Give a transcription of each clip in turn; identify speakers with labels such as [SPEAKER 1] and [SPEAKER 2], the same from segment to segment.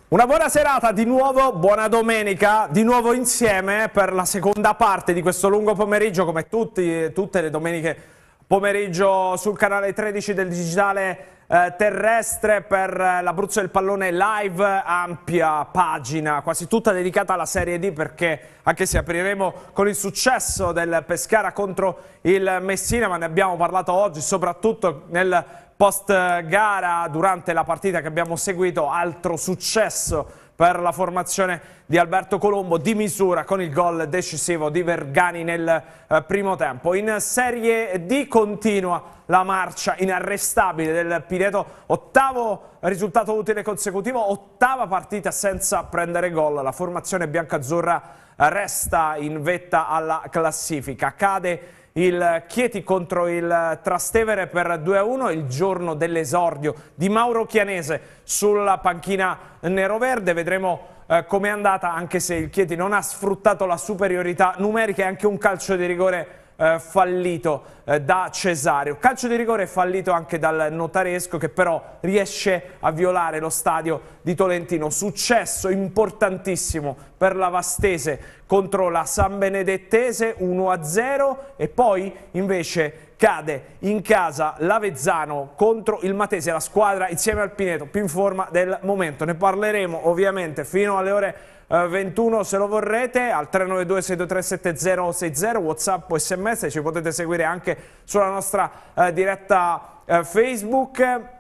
[SPEAKER 1] Una buona serata di nuovo, buona domenica, di nuovo insieme per la seconda parte di questo lungo pomeriggio, come tutte le domeniche pomeriggio sul canale 13 del digitale terrestre per l'Abruzzo del Pallone live, ampia pagina, quasi tutta dedicata alla Serie D, perché anche se apriremo con il successo del Pescara contro il Messina, ma ne abbiamo parlato oggi soprattutto nel post gara durante la partita che abbiamo seguito, altro successo per la formazione di Alberto Colombo di misura con il gol decisivo di Vergani nel primo tempo. In Serie D continua la marcia inarrestabile del Pineto, ottavo risultato utile consecutivo, ottava partita senza prendere gol. La formazione biancazzurra resta in vetta alla classifica. Cade il Chieti contro il Trastevere per 2-1, il giorno dell'esordio di Mauro Chianese sulla panchina neroverde. Vedremo com'è andata, anche se il Chieti non ha sfruttato la superiorità numerica, e anche un calcio di rigore fallito da Cesario. Calcio di rigore fallito anche dal Notaresco, che però riesce a violare lo stadio di Tolentino. Successo importantissimo per la Vastese contro la San Benedettese, 1-0, e poi invece cade in casa l'Avezzano contro il Matese, la squadra insieme al Pineto più in forma del momento. Ne parleremo ovviamente fino alle ore 21 se lo vorrete, al 392 623 7060, WhatsApp o SMS. Ci potete seguire anche sulla nostra diretta Facebook.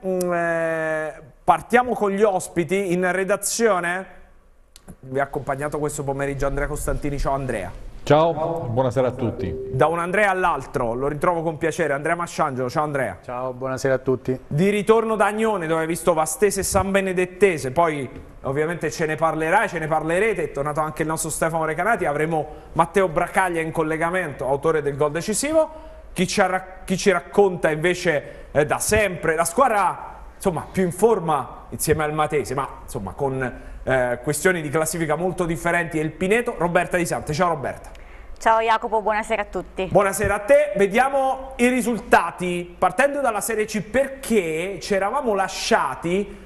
[SPEAKER 1] Partiamo con gli ospiti in redazione. Vi ha accompagnato questo pomeriggio Andrea Costantini. Ciao Andrea.
[SPEAKER 2] Ciao, buonasera a tutti.
[SPEAKER 1] Da un Andrea all'altro, lo ritrovo con piacere, Andrea Masciangelo. Ciao Andrea.
[SPEAKER 3] Ciao, buonasera a tutti.
[SPEAKER 1] Di ritorno da Agnone, dove hai visto Vastese e San Benedettese, poi ovviamente ce ne parlerai, ce ne parlerete. È tornato anche il nostro Stefano Recanati, avremo Matteo Bracaglia in collegamento, autore del gol decisivo. Chi ci racconta invece da sempre la squadra, insomma, più in forma insieme al Matese, ma insomma con questioni di classifica molto differenti, è il Pineto, Roberta Di Sante. Ciao Roberta.
[SPEAKER 4] Ciao Jacopo, buonasera a tutti.
[SPEAKER 1] Buonasera a te. Vediamo i risultati partendo dalla Serie C, perché ci eravamo lasciati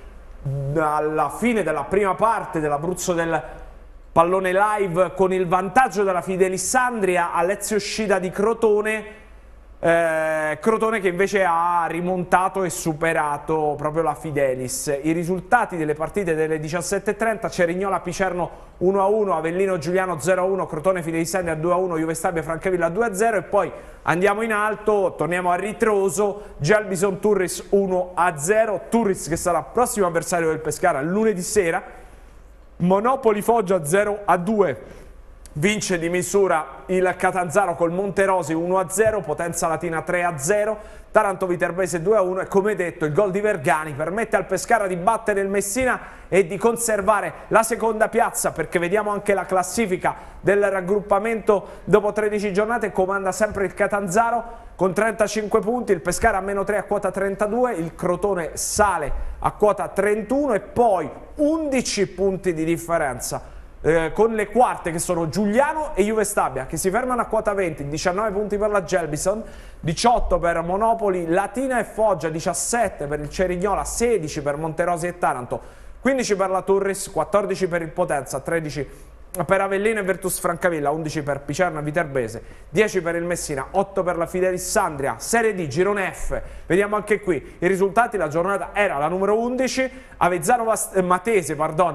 [SPEAKER 1] alla fine della prima parte dell'Abruzzo del Pallone live con il vantaggio della Fidelissandria all'Ezio Scida di Crotone. Crotone che invece ha rimontato e superato proprio la Fidelis. I risultati delle partite delle 17:30: Cerignola Picerno 1-1, Avellino Giuliano 0-1, Crotone Fidelissandria 2-1, Juve Stabia Francavilla 2-0, e poi andiamo in alto, torniamo a ritroso, Gelbison Turris 1-0, Turris che sarà prossimo avversario del Pescara lunedì sera. Monopoli Foggia 0-2, vince di misura il Catanzaro col Monterosi 1-0, Potenza Latina 3-0, Taranto Viterbese 2-1, e come detto il gol di Vergani permette al Pescara di battere il Messina e di conservare la seconda piazza, perché vediamo anche la classifica del raggruppamento dopo 13 giornate. Comanda sempre il Catanzaro con 35 punti, il Pescara a -3 a quota 32, il Crotone sale a quota 31 e poi 11 punti di differenza con le quarte che sono Giuliano e Juve Stabia, che si fermano a quota 20, 19 punti per la Gelbison, 18 per Monopoli, Latina e Foggia, 17 per il Cerignola, 16 per Monterosi e Taranto, 15 per la Turris, 14 per il Potenza, 13 per Avellino e Virtus Francavilla, 11 per Picerno e Viterbese, 10 per il Messina, 8 per la Fidelissandria. Serie D, girone F, vediamo anche qui i risultati. La giornata era la numero 11, Avezzano Matese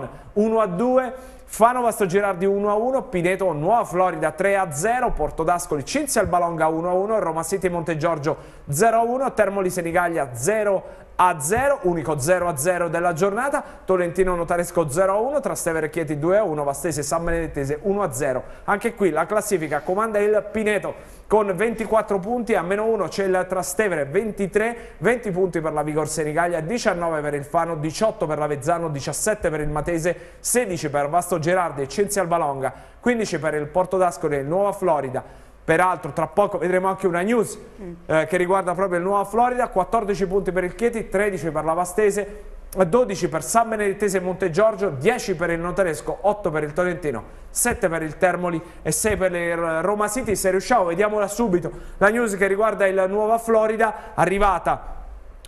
[SPEAKER 1] 1-2, Fano Vasto Girardi 1-1, Pineto Nuova Florida 3-0, Portodascoli Cinzia al Balonga 1-1, Roma City Montegiorgio 0-1, Termoli Senigallia 0-0, unico 0-0 della giornata, Tolentino Notaresco 0-1, Trastevere Chieti 2-1, Vastese San Benedettese 1-0. Anche qui la classifica comanda il Pineto con 24 punti, a -1 c'è il Trastevere 23, 20 punti per la Vigor Senigallia, 19 per il Fano, 18 per l'Avezzano, 17 per il Matese, 16 per Vasto Gerardi e Cinzia al Balonga, 15 per il Portodascoli e il Nuova Florida. Peraltro tra poco vedremo anche una news che riguarda proprio il Nuova Florida, 14 punti per il Chieti, 13 per la Vastese, 12 per San Benedettese e Montegiorgio, 10 per il Notaresco, 8 per il Tolentino, 7 per il Termoli e 6 per il Roma City. Se riusciamo, vediamola subito, la news che riguarda il Nuova Florida, arrivata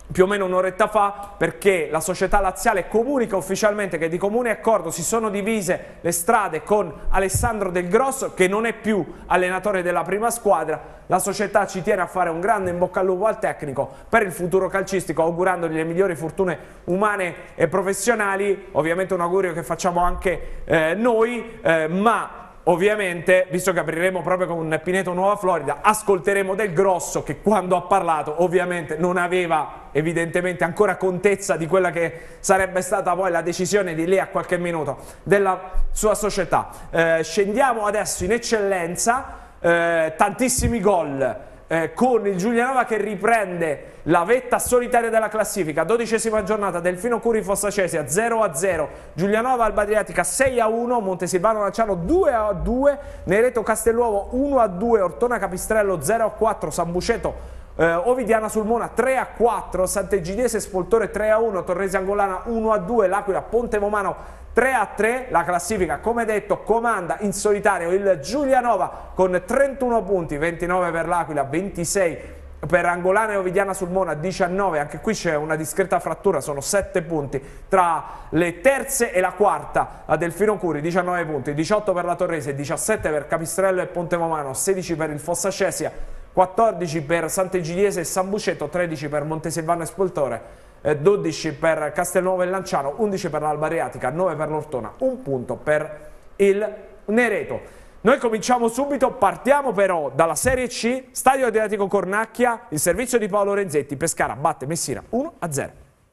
[SPEAKER 1] più o meno un'oretta fa, perché la società laziale comunica ufficialmente che di comune accordo si sono divise le strade con Alessandro Del Grosso, che non è più allenatore della prima squadra. La società ci tiene a fare un grande in bocca al lupo al tecnico per il futuro calcistico, augurandogli le migliori fortune umane e professionali. Ovviamente un augurio che facciamo anche noi, ma ovviamente, visto che apriremo proprio con Pineto Nuova Florida, ascolteremo Del Grosso, che quando ha parlato ovviamente non aveva evidentemente ancora contezza di quella che sarebbe stata poi la decisione di lì a qualche minuto della sua società. Scendiamo adesso in eccellenza, tantissimi gol. Con il Giulianova che riprende la vetta solitaria della classifica, 12ª giornata, Delfino Curi Fossa Cesia 0-0, Giulianova Alba Adriatica 6-1, Montesilvano Lanciano 2-2, Nereto Castelluovo 1-2, Ortona Capistrello 0-4, San Busceto Ovidiana Sulmona 3-4, Sant'Egidiese Spoltore 3-1, Torresi Angolana 1-2, L'Aquila Ponte Vomano 3-3, la classifica come detto comanda in solitario il Giulianova con 31 punti, 29 per l'Aquila, 26 per Angolana e Ovidiana Sulmona, 19, anche qui c'è una discreta frattura, sono 7 punti tra le terze e la quarta a Delfino Curi, 19 punti, 18 per la Torrese, 17 per Capistrello e Pontevomano, 16 per il Fossa Cesia, 14 per Sant'Egidiese e San Busceto, 13 per Montesilvano e Spoltore, 12 per Castelnuovo e Lanciano, 11 per l'Alba Adriatica, 9 per l'Ortona, 1 punto per il Nereto. Noi cominciamo subito, partiamo però dalla Serie C, Stadio Adriatico Cornacchia, il servizio di Paolo Renzetti, Pescara batte Messina 1-0.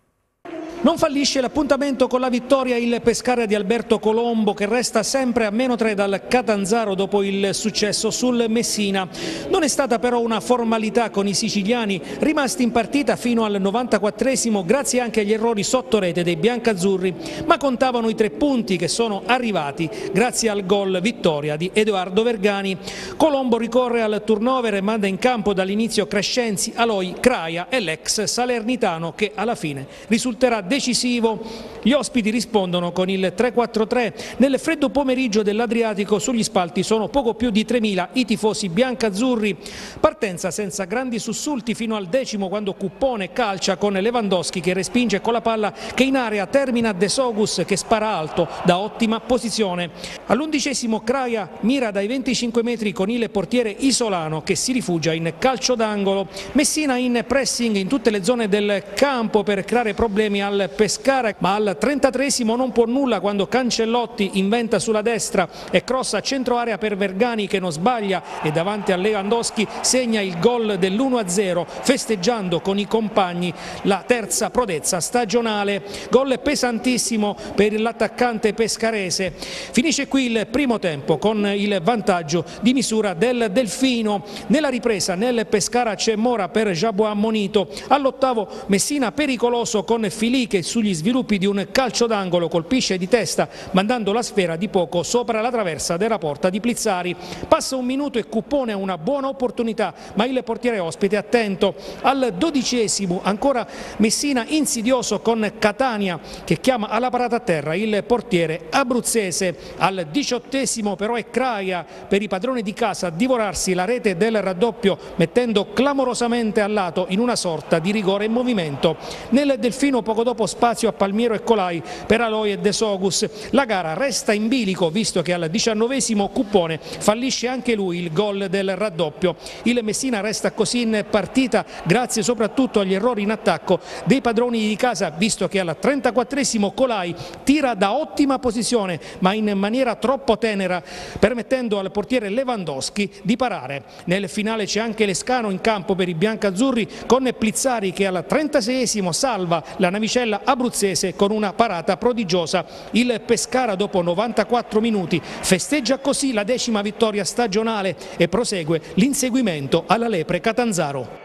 [SPEAKER 3] Non fallisce l'appuntamento con la vittoria il Pescara di Alberto Colombo, che resta sempre a -3 dal Catanzaro dopo il successo sul Messina. Non è stata però una formalità con i siciliani, rimasti in partita fino al 94esimo grazie anche agli errori sotto rete dei biancazzurri, ma contavano i 3 punti che sono arrivati grazie al gol vittoria di Edoardo Vergani. Colombo ricorre al turnover e manda in campo dall'inizio Crescenzi, Aloi, Craia e l'ex Salernitano, che alla fine risulterà decisivo. Gli ospiti rispondono con il 3-4-3. Nel freddo pomeriggio dell'Adriatico sugli spalti sono poco più di 3.000 i tifosi biancazzurri. Partenza senza grandi sussulti fino al 10°, quando Cuppone calcia con Lewandowski che respinge con la palla che in area termina De Sogus, che spara alto da ottima posizione. All'11° Craia mira dai 25 metri con il portiere Isolano che si rifugia in calcio d'angolo. Messina in pressing in tutte le zone del campo per creare problemi al Pescara, ma al 33° non può nulla quando Cancellotti inventa sulla destra e crossa a centro area per Vergani, che non sbaglia e davanti a Lewandowski segna il gol dell'1-0, festeggiando con i compagni la terza prodezza stagionale. Gol pesantissimo per l'attaccante pescarese. Finisce qui il primo tempo con il vantaggio di misura del Delfino. Nella ripresa nel Pescara c'è Mora per Jabou ammonito. All'8° Messina pericoloso con Filì, che sugli sviluppi di un calcio d'angolo colpisce di testa mandando la sfera di poco sopra la traversa della porta di Plizzari. Passa un minuto e Cuppone ha una buona opportunità, ma il portiere ospite è attento. Al 12° ancora Messina insidioso con Catania che chiama alla parata a terra il portiere abruzzese. Al 18° però è Craia per i padroni di casa a divorarsi la rete del raddoppio, mettendo clamorosamente al lato in una sorta di rigore in movimento. Nel Delfino poco dopo spazio a Palmiero e Colai per Aloi e De Sogus. La gara resta in bilico visto che al 19° Cuppone fallisce anche lui il gol del raddoppio. Il Messina resta così in partita grazie soprattutto agli errori in attacco dei padroni di casa, visto che al 34° Colai tira da ottima posizione ma in maniera troppo tenera, permettendo al portiere Lewandowski di parare. Nel finale c'è anche Lescano in campo per i biancazzurri con Plizzari che al 36° salva la navicella abruzzese con una parata prodigiosa. Il Pescara dopo 94 minuti festeggia così la 10ª vittoria stagionale e prosegue l'inseguimento alla lepre Catanzaro.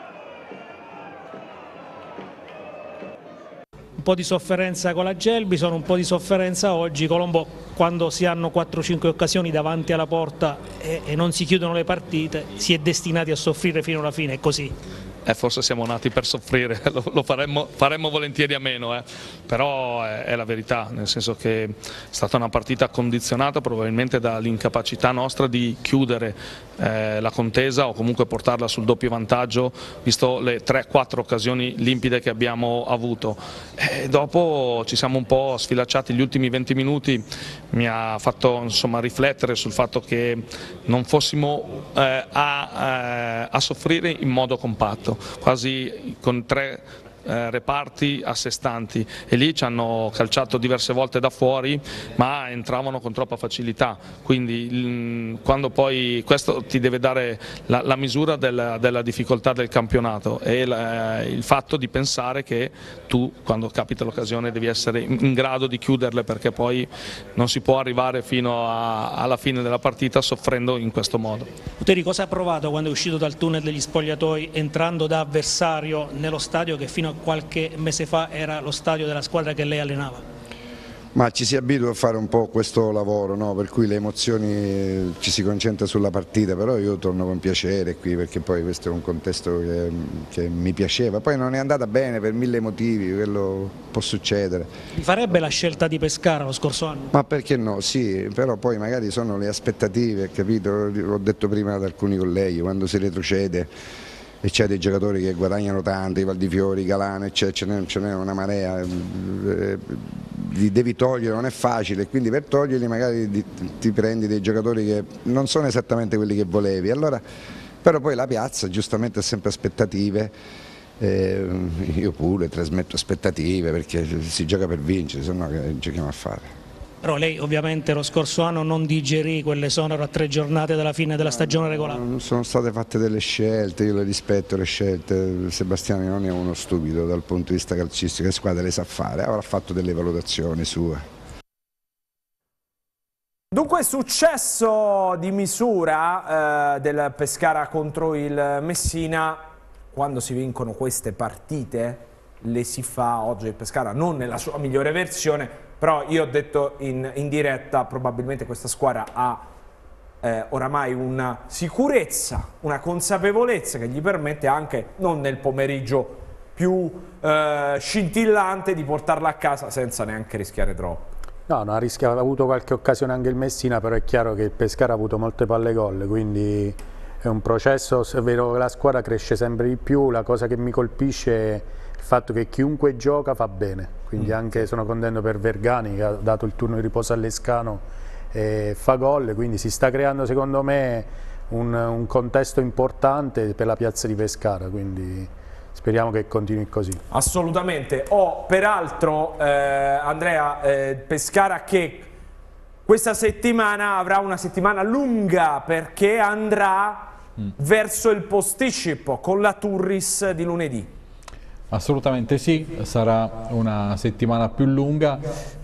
[SPEAKER 3] Un po' di sofferenza con la Gelbison, un po' di sofferenza oggi. Colombo, quando si hanno 4-5 occasioni davanti alla porta e non si chiudono le partite, si è destinati a soffrire fino alla fine, è così.
[SPEAKER 2] Forse siamo nati per soffrire, lo faremmo volentieri a meno.
[SPEAKER 5] però è la verità, nel senso che è stata una partita condizionata probabilmente dall'incapacità nostra di chiudere la contesa o comunque portarla sul doppio vantaggio, visto le 3-4 occasioni limpide che abbiamo avuto. E dopo ci siamo un po' sfilacciati, gli ultimi 20 minuti mi ha fatto insomma riflettere sul fatto che non fossimo a soffrire in modo compatto, quasi con 3 reparti a sé stanti, e lì ci hanno calciato diverse volte da fuori ma entravano con troppa facilità, quindi quando poi questo ti deve dare la misura della difficoltà del campionato e il fatto di pensare che tu quando capita l'occasione devi essere in grado di chiuderle, perché poi non si può arrivare fino alla fine della partita soffrendo in questo modo.
[SPEAKER 3] Uteri, cosa ha provato quando è uscito dal tunnel degli spogliatoi entrando da avversario nello stadio che fino a qualche mese fa era lo stadio della squadra che lei allenava?
[SPEAKER 6] Ma ci si abitua a fare un po' questo lavoro, no? Per cui le emozioni ci si concentra sulla partita, però io torno con piacere qui perché poi questo è un contesto che mi piaceva, poi non è andata bene per 1000 motivi, quello può succedere.
[SPEAKER 3] Vi farebbe la scelta di Pescara lo scorso anno?
[SPEAKER 6] Ma perché no? Sì, però poi magari sono le aspettative, capito? L'ho detto prima ad alcuni colleghi, quando si retrocede e c'è dei giocatori che guadagnano tanto, i Valdifiori, i Galano, ce n'è una marea, li devi togliere, non è facile, quindi per toglierli magari ti prendi dei giocatori che non sono esattamente quelli che volevi, allora, però poi la piazza giustamente ha sempre aspettative, io pure trasmetto aspettative perché si gioca per vincere, se no che giochiamo a fare.
[SPEAKER 3] Però lei ovviamente lo scorso anno non digerì quelle sonore a 3 giornate dalla fine della stagione regolare.
[SPEAKER 6] Sono state fatte delle scelte, io le rispetto le scelte, Sebastiano non è uno stupido dal punto di vista calcistico, le squadre le sa fare, avrà fatto delle valutazioni sue.
[SPEAKER 1] Dunque successo di misura del Pescara contro il Messina, quando si vincono queste partite le si fa oggi il Pescara non nella sua migliore versione, però io ho detto in diretta probabilmente questa squadra ha oramai una sicurezza, una consapevolezza che gli permette anche non nel pomeriggio più scintillante di portarla a casa senza neanche rischiare troppo.
[SPEAKER 7] No, non ha rischiato, ha avuto qualche occasione anche il Messina, però è chiaro che il Pescara ha avuto molte palle gol, quindi è un processo, è vero che la squadra cresce sempre di più, la cosa che mi colpisce è il fatto che chiunque gioca fa bene, quindi anche sono contento per Vergani che ha dato il turno di riposo all'Escano e fa gol, quindi si sta creando secondo me un contesto importante per la piazza di Pescara, quindi speriamo che continui così.
[SPEAKER 1] Assolutamente. Peraltro Andrea, Pescara che questa settimana avrà una settimana lunga perché andrà verso il posticipo con la Turris di lunedì.
[SPEAKER 2] Assolutamente sì, sarà una settimana più lunga,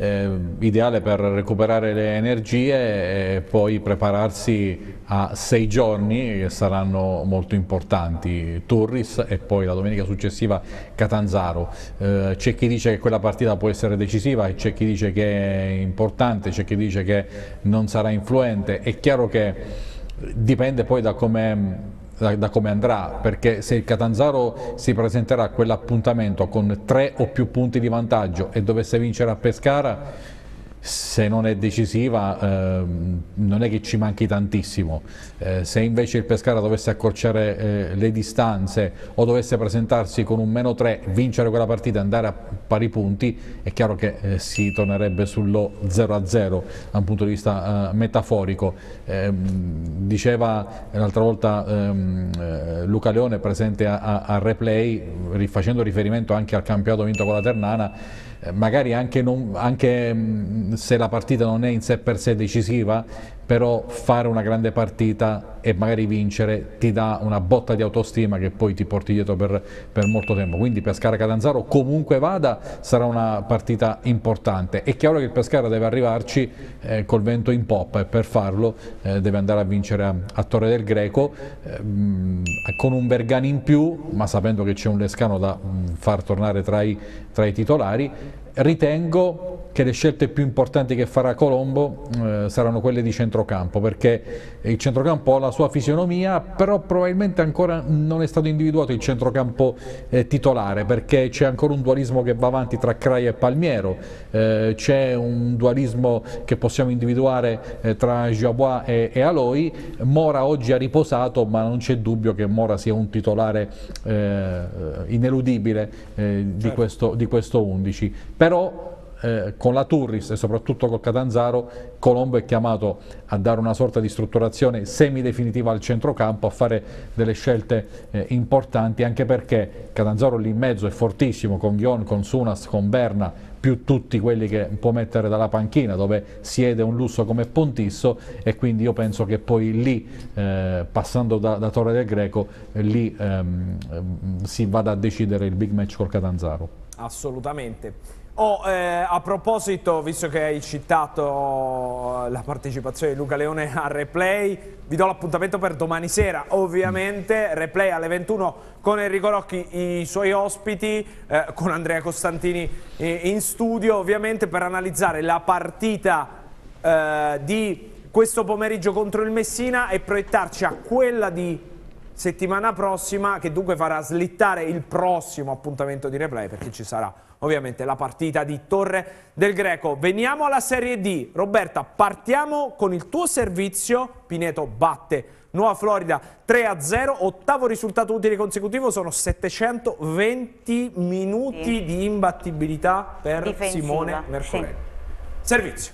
[SPEAKER 2] ideale per recuperare le energie e poi prepararsi a 6 giorni che saranno molto importanti, Turris e poi la domenica successiva Catanzaro. C'è chi dice che quella partita può essere decisiva e c'è chi dice che è importante, c'è chi dice che non sarà influente. È chiaro che dipende poi da come andrà, perché se il Catanzaro si presenterà a quell'appuntamento con 3 o più punti di vantaggio e dovesse vincere a Pescara, se non è decisiva non è che ci manchi tantissimo. Se invece il Pescara dovesse accorciare le distanze o dovesse presentarsi con un -3, vincere quella partita e andare a pari punti, è chiaro che si tornerebbe sullo 0-0 da un punto di vista metaforico. Diceva l'altra volta Luca Leone presente a Replay, facendo riferimento anche al campionato vinto con la Ternana, magari anche se la partita non è in sé per sé decisiva, però fare una grande partita e magari vincere ti dà una botta di autostima che poi ti porti dietro per molto tempo. Quindi Pescara-Catanzaro comunque vada sarà una partita importante. È chiaro che il Pescara deve arrivarci col vento in poppa e per farlo deve andare a vincere a Torre del Greco con un Vergani in più, ma sapendo che c'è un Lescano da far tornare tra i titolari. ritengo che le scelte più importanti che farà Colombo saranno quelle di centrocampo, perché il centrocampo ha la sua fisionomia, però probabilmente ancora non è stato individuato il centrocampo titolare, perché c'è ancora un dualismo che va avanti tra Crai e Palmiero, c'è un dualismo che possiamo individuare tra Jabois e Aloi. Mora oggi ha riposato, ma non c'è dubbio che Mora sia un titolare ineludibile di questo 11, però con la Turris e soprattutto col Catanzaro Colombo è chiamato a dare una sorta di strutturazione semidefinitiva al centrocampo, a fare delle scelte importanti, anche perché Catanzaro lì in mezzo è fortissimo, con Ghion, con Sunas, con Berna, più tutti quelli che può mettere dalla panchina, dove siede un lusso come Pontisso, e quindi io penso che poi lì, passando da Torre del Greco, lì si vada a decidere il big match col Catanzaro.
[SPEAKER 1] Assolutamente. A proposito, visto che hai citato la partecipazione di Luca Leone al replay, vi do l'appuntamento per domani sera, ovviamente, replay alle 21 con Enrico Rocchi, i suoi ospiti, con Andrea Costantini in studio, ovviamente, per analizzare la partita di questo pomeriggio contro il Messina e proiettarci a quella di settimana prossima, che dunque farà slittare il prossimo appuntamento di replay, perché ci sarà ovviamente la partita di Torre del Greco. Veniamo alla Serie D. Roberta, partiamo con il tuo servizio. Pineto batte Nuova Florida 3-0, ottavo risultato utile consecutivo, sono 720 minuti di imbattibilità per
[SPEAKER 4] difensiva,
[SPEAKER 1] Simone Mercorelli. Sì. Servizio.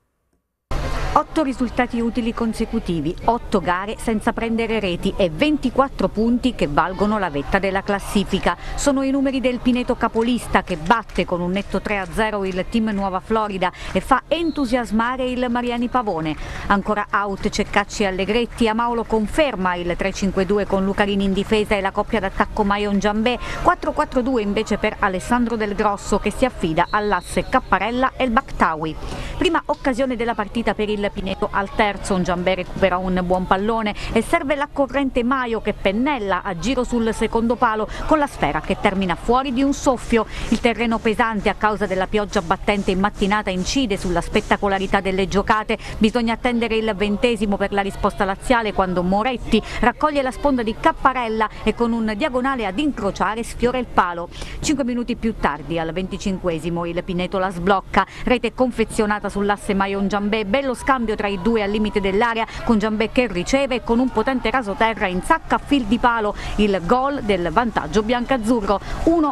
[SPEAKER 8] 8 risultati utili consecutivi, 8 gare senza prendere reti e 24 punti che valgono la vetta della classifica. Sono i numeri del Pineto capolista, che batte con un netto 3-0 il team Nuova Florida e fa entusiasmare il Mariani Pavone. Ancora out Ceccacci e Allegretti, Amaolo conferma il 3-5-2 con Lucarini in difesa e la coppia d'attacco Maion-Giambè, 4-4-2 invece per Alessandro Del Grosso, che si affida all'asse Capparella e il Bakhtaoui. Prima occasione della partita per il Pineto al terzo, Giambè recupera un buon pallone e serve l'accorrente Maio, che pennella a giro sul secondo palo con la sfera che termina fuori di un soffio. Il terreno pesante a causa della pioggia battente in mattinata incide sulla spettacolarità delle giocate. Bisogna attendere il 20° per la risposta laziale, quando Moretti raccoglie la sponda di Capparella e con un diagonale ad incrociare sfiora il palo. 5 minuti più tardi, al 25° il Pineto la sblocca, rete confezionata sull'asse Maion-Giambè, bello scambio tra i due al limite dell'area, con Giambè che riceve e con un potente rasoterra insacca a fil di palo il gol del vantaggio biancazzurro.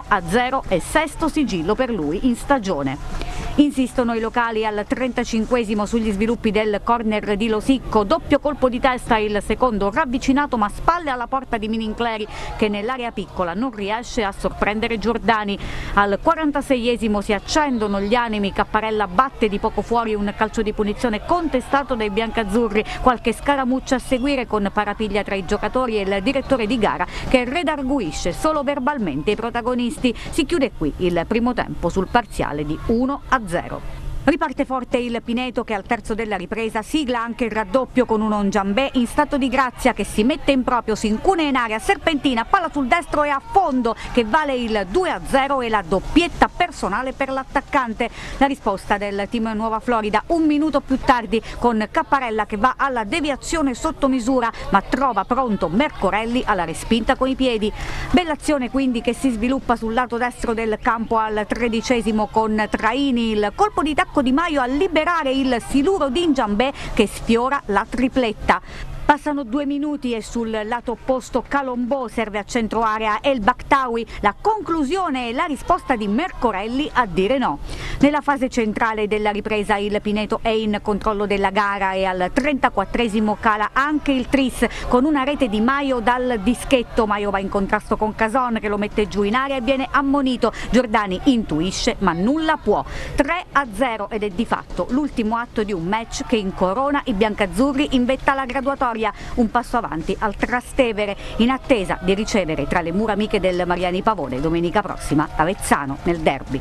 [SPEAKER 8] 1-0 e sesto sigillo per lui in stagione. Insistono i locali al 35° sugli sviluppi del corner di Losicco, doppio colpo di testa, il secondo ravvicinato ma spalle alla porta di Minincleri, che nell'area piccola non riesce a sorprendere Giordani. Al 46° si accendono gli animi, Capparella batte di poco fuori un calcio di punizione contestato dai biancazzurri, qualche scaramuccia a seguire con parapiglia tra i giocatori e il direttore di gara, che redarguisce solo verbalmente i protagonisti. Si chiude qui il primo tempo sul parziale di 1-0. Riparte forte il Pineto, che al terzo della ripresa sigla anche il raddoppio con un Giambè in stato di grazia, che si mette in proprio, si incune in aria, serpentina, palla sul destro e a fondo, che vale il 2-0 e la doppietta personale per l'attaccante. La risposta del team Nuova Florida un minuto più tardi, con Capparella che va alla deviazione sotto misura, ma trova pronto Mercorelli alla respinta con i piedi. Bella azione quindi che si sviluppa sul lato destro del campo al 13° con Traini, il colpo di tacco di Maio a liberare il siluro di Giambè, che sfiora la tripletta. Passano 2 minuti e sul lato opposto Calombò serve a centro area e il Bakhtaoui, la conclusione e la risposta di Mercorelli a dire no. Nella fase centrale della ripresa il Pineto è in controllo della gara e al 34° cala anche il tris con una rete di Maio dal dischetto. Maio va in contrasto con Cason, che lo mette giù in area e viene ammonito. Giordani intuisce ma nulla può. 3-0 ed è di fatto l'ultimo atto di un match che incorona i biancazzurri in vetta alla graduatoria. Un passo avanti al Trastevere, in attesa di ricevere tra le mura amiche del Mariani Pavone domenica prossima Avezzano nel derby.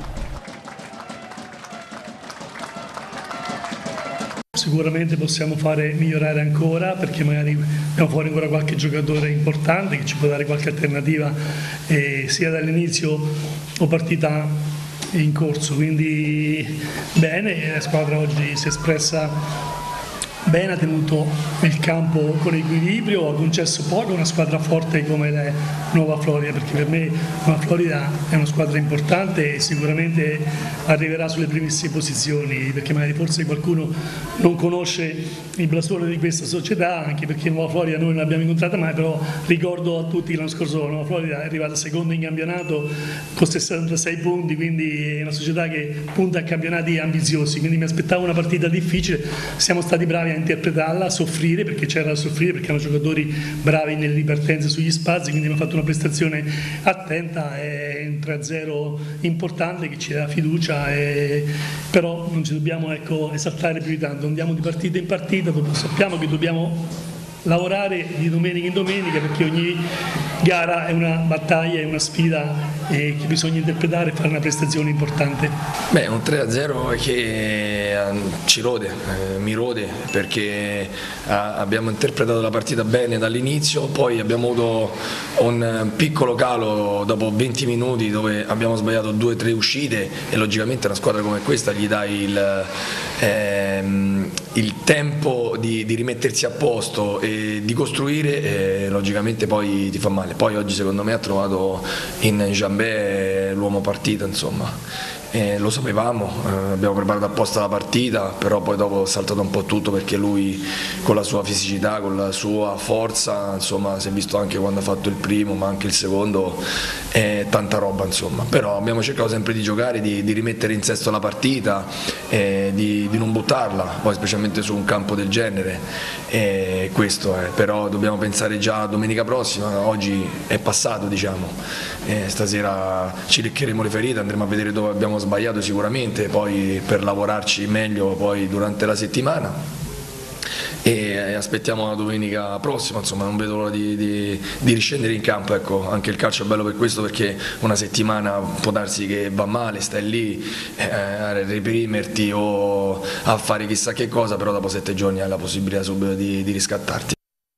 [SPEAKER 9] Sicuramente possiamo migliorare ancora, perché magari abbiamo fuori ancora qualche giocatore importante che ci può dare qualche alternativa, sia dall'inizio o partita in corso, quindi bene, la squadra oggi si è espressa bene, ha tenuto il campo con equilibrio, ha concesso poco a una squadra forte come la Nuova Florida, perché per me Nuova Florida è una squadra importante e sicuramente arriverà sulle primissime posizioni, perché magari forse qualcuno non conosce il blasone di questa società, anche perché Nuova Florida noi non l'abbiamo incontrata mai, però ricordo a tutti che l'anno scorso Nuova Florida è arrivata seconda in campionato con 66 punti, quindi è una società che punta a campionati ambiziosi, quindi mi aspettavo una partita difficile, siamo stati bravi a interpretarla, a soffrire, perché c'era da soffrire, perché erano giocatori bravi nelle ripartenze sugli spazi, quindi abbiamo fatto una prestazione attenta e un 3-0 importante che ci dà fiducia, però non ci dobbiamo esaltare più di tanto, andiamo di partita in partita, sappiamo che dobbiamo lavorare di domenica in domenica, perché ogni gara è una battaglia, è una sfida che bisogna interpretare e fare una prestazione importante.
[SPEAKER 10] Beh, un 3-0 che ci rode, mi rode, perché abbiamo interpretato la partita bene dall'inizio, poi abbiamo avuto un piccolo calo dopo 20 minuti dove abbiamo sbagliato 2-3 uscite e logicamente una squadra come questa gli dai il tempo di rimettersi a posto e di costruire, e logicamente poi ti fa male. Poi oggi secondo me ha trovato in Jambé l'uomo partita, insomma. Lo sapevamo, abbiamo preparato apposta la partita, però poi dopo è saltato un po' tutto, perché lui con la sua fisicità, con la sua forza, insomma, si è visto anche quando ha fatto il primo ma anche il secondo, tanta roba, insomma. Però abbiamo cercato sempre di giocare, di rimettere in sesto la partita, di non buttarla, poi specialmente su un campo del genere, questo è. Però dobbiamo pensare già a domenica prossima, oggi è passato, diciamo, stasera ci leccheremo le ferite, andremo a vedere dove abbiamo sbagliato sicuramente, poi per lavorarci meglio poi durante la settimana, e aspettiamo la domenica prossima, insomma non vedo l'ora di riscendere in campo. Ecco, anche il calcio è bello per questo, perché una settimana può darsi che va male, stai lì a reprimerti o a fare chissà che cosa, però dopo 7 giorni hai la possibilità subito di riscattarti.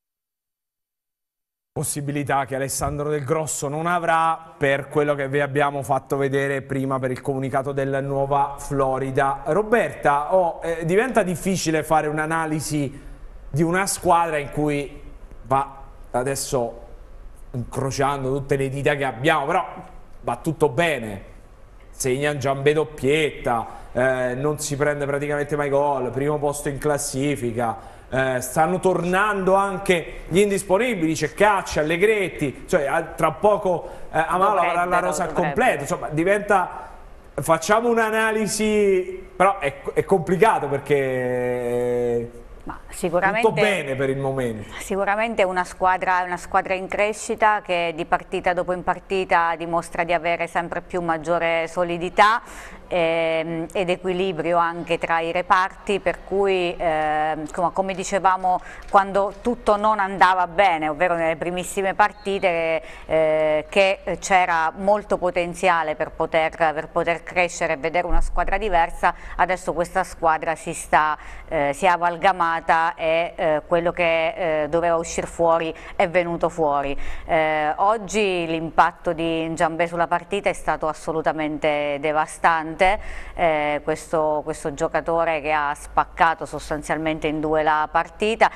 [SPEAKER 1] Possibilità che Alessandro Del Grosso non avrà per quello che vi abbiamo fatto vedere prima per il comunicato del Nuova Florida. Roberta, diventa difficile fare un'analisi di una squadra in cui va adesso incrociando tutte le dita che abbiamo, però va tutto bene, segna Jambé doppietta, non si prende praticamente mai gol, primo posto in classifica. Stanno tornando anche gli indisponibili, c'è Caccia, Allegretti, cioè tra poco Amalo avrà la rosa al completo, insomma diventa, facciamo un'analisi, però è complicato perché tutto bene per il momento.
[SPEAKER 4] Sicuramente è una squadra in crescita che di partita dopo in partita dimostra di avere sempre più maggiore solidità ed equilibrio anche tra i reparti, per cui come dicevamo quando tutto non andava bene, ovvero nelle primissime partite, che c'era molto potenziale per poter crescere e vedere una squadra diversa, adesso questa squadra si è amalgamata e quello che doveva uscire fuori è venuto fuori. Oggi l'impatto di Jambé sulla partita è stato assolutamente devastante. Questo giocatore che ha spaccato sostanzialmente in due la partita,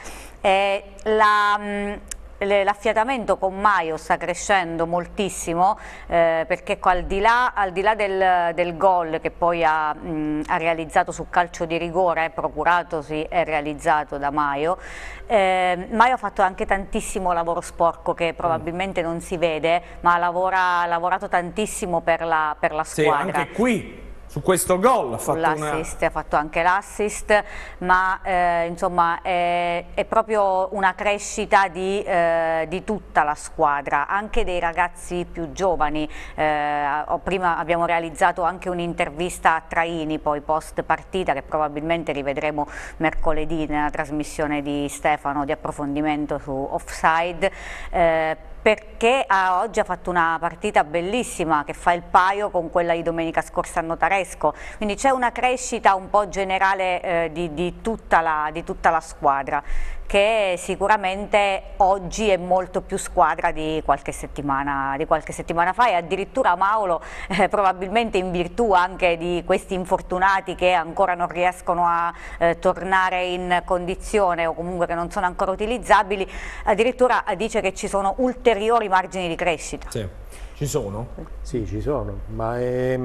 [SPEAKER 4] l'affiatamento con Maio sta crescendo moltissimo, perché al di là del gol che poi ha realizzato su calcio di rigore, procuratosi e realizzato da Maio, Maio ha fatto anche tantissimo lavoro sporco che probabilmente non si vede, ma ha lavorato tantissimo per la squadra.
[SPEAKER 1] Sì, anche qui su questo gol ha
[SPEAKER 4] fatto anche l'assist, ma insomma è proprio una crescita di tutta la squadra, anche dei ragazzi più giovani. Prima abbiamo realizzato anche un'intervista a Traini, poi post partita, che probabilmente rivedremo mercoledì nella trasmissione di Stefano di approfondimento su Offside, perché oggi ha fatto una partita bellissima che fa il paio con quella di domenica scorsa a Notaresco, quindi c'è una crescita un po' generale di tutta la squadra, che sicuramente oggi è molto più squadra di qualche settimana fa, e addirittura Mauro probabilmente in virtù anche di questi infortunati che ancora non riescono a tornare in condizione, o comunque che non sono ancora utilizzabili, addirittura dice che ci sono ulteriori margini di crescita.
[SPEAKER 1] Sì. Ci sono?
[SPEAKER 7] Sì, ci sono, ma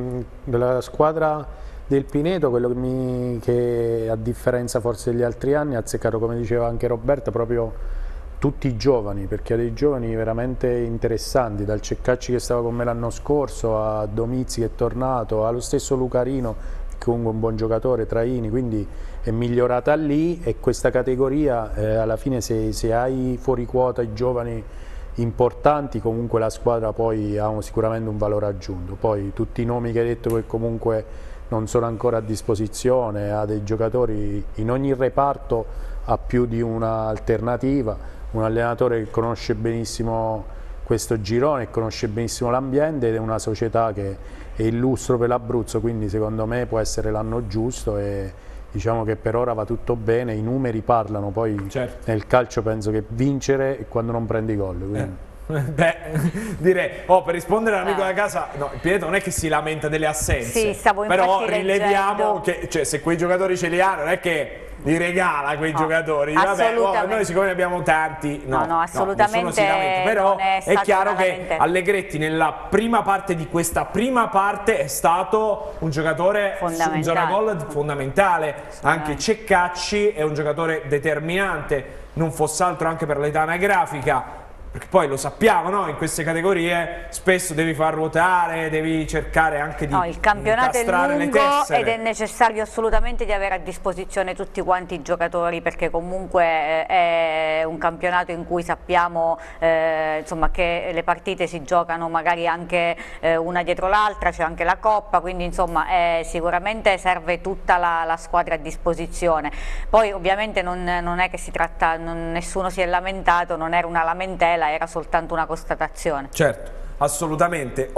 [SPEAKER 7] la squadra del Pineto, quello che a differenza forse degli altri anni ha azzeccato, come diceva anche Roberta, proprio tutti i giovani, perché ha dei giovani veramente interessanti, dal Ceccacci che stava con me l'anno scorso, a Domizzi che è tornato, allo stesso Lucarino, che comunque è un buon giocatore, Traini, quindi è migliorata lì, e questa categoria alla fine se hai fuori quota i giovani importanti, comunque la squadra poi ha sicuramente un valore aggiunto. Poi tutti i nomi che hai detto che comunque non sono ancora a disposizione, ha dei giocatori in ogni reparto, ha più di un'alternativa, un allenatore che conosce benissimo questo girone, conosce benissimo l'ambiente, ed è una società che è il lustro per l'Abruzzo, quindi secondo me può essere l'anno giusto, e diciamo che per ora va tutto bene, i numeri parlano, poi nel calcio penso che vincere è quando non prendi gol.
[SPEAKER 1] Beh, direi, per rispondere all'amico da casa, no, il Pineto non è che si lamenta delle assenze,
[SPEAKER 4] sì,
[SPEAKER 1] però rileviamo che se quei giocatori ce li ha, non è che li regala quei giocatori. Vabbè, noi siccome ne abbiamo tanti, no,
[SPEAKER 4] assolutamente
[SPEAKER 1] si lamenta, però
[SPEAKER 4] è
[SPEAKER 1] chiaro che Allegretti nella prima parte di questa prima parte è stato un giocatore in zona gol fondamentale, anche Ceccacci è un giocatore determinante, non fosse altro anche per l'età anagrafica. Perché poi lo sappiamo, no? In queste categorie spesso devi far ruotare, devi cercare anche di
[SPEAKER 4] il campionato è lungo ed è necessario assolutamente di avere a disposizione tutti quanti i giocatori, perché comunque è un campionato in cui sappiamo insomma, che le partite si giocano magari anche una dietro l'altra, c'è anche la Coppa, quindi insomma sicuramente serve tutta la squadra a disposizione. Poi ovviamente non è che si tratta, nessuno si è lamentato, non era una lamentela, era soltanto una constatazione.
[SPEAKER 1] Certo, assolutamente.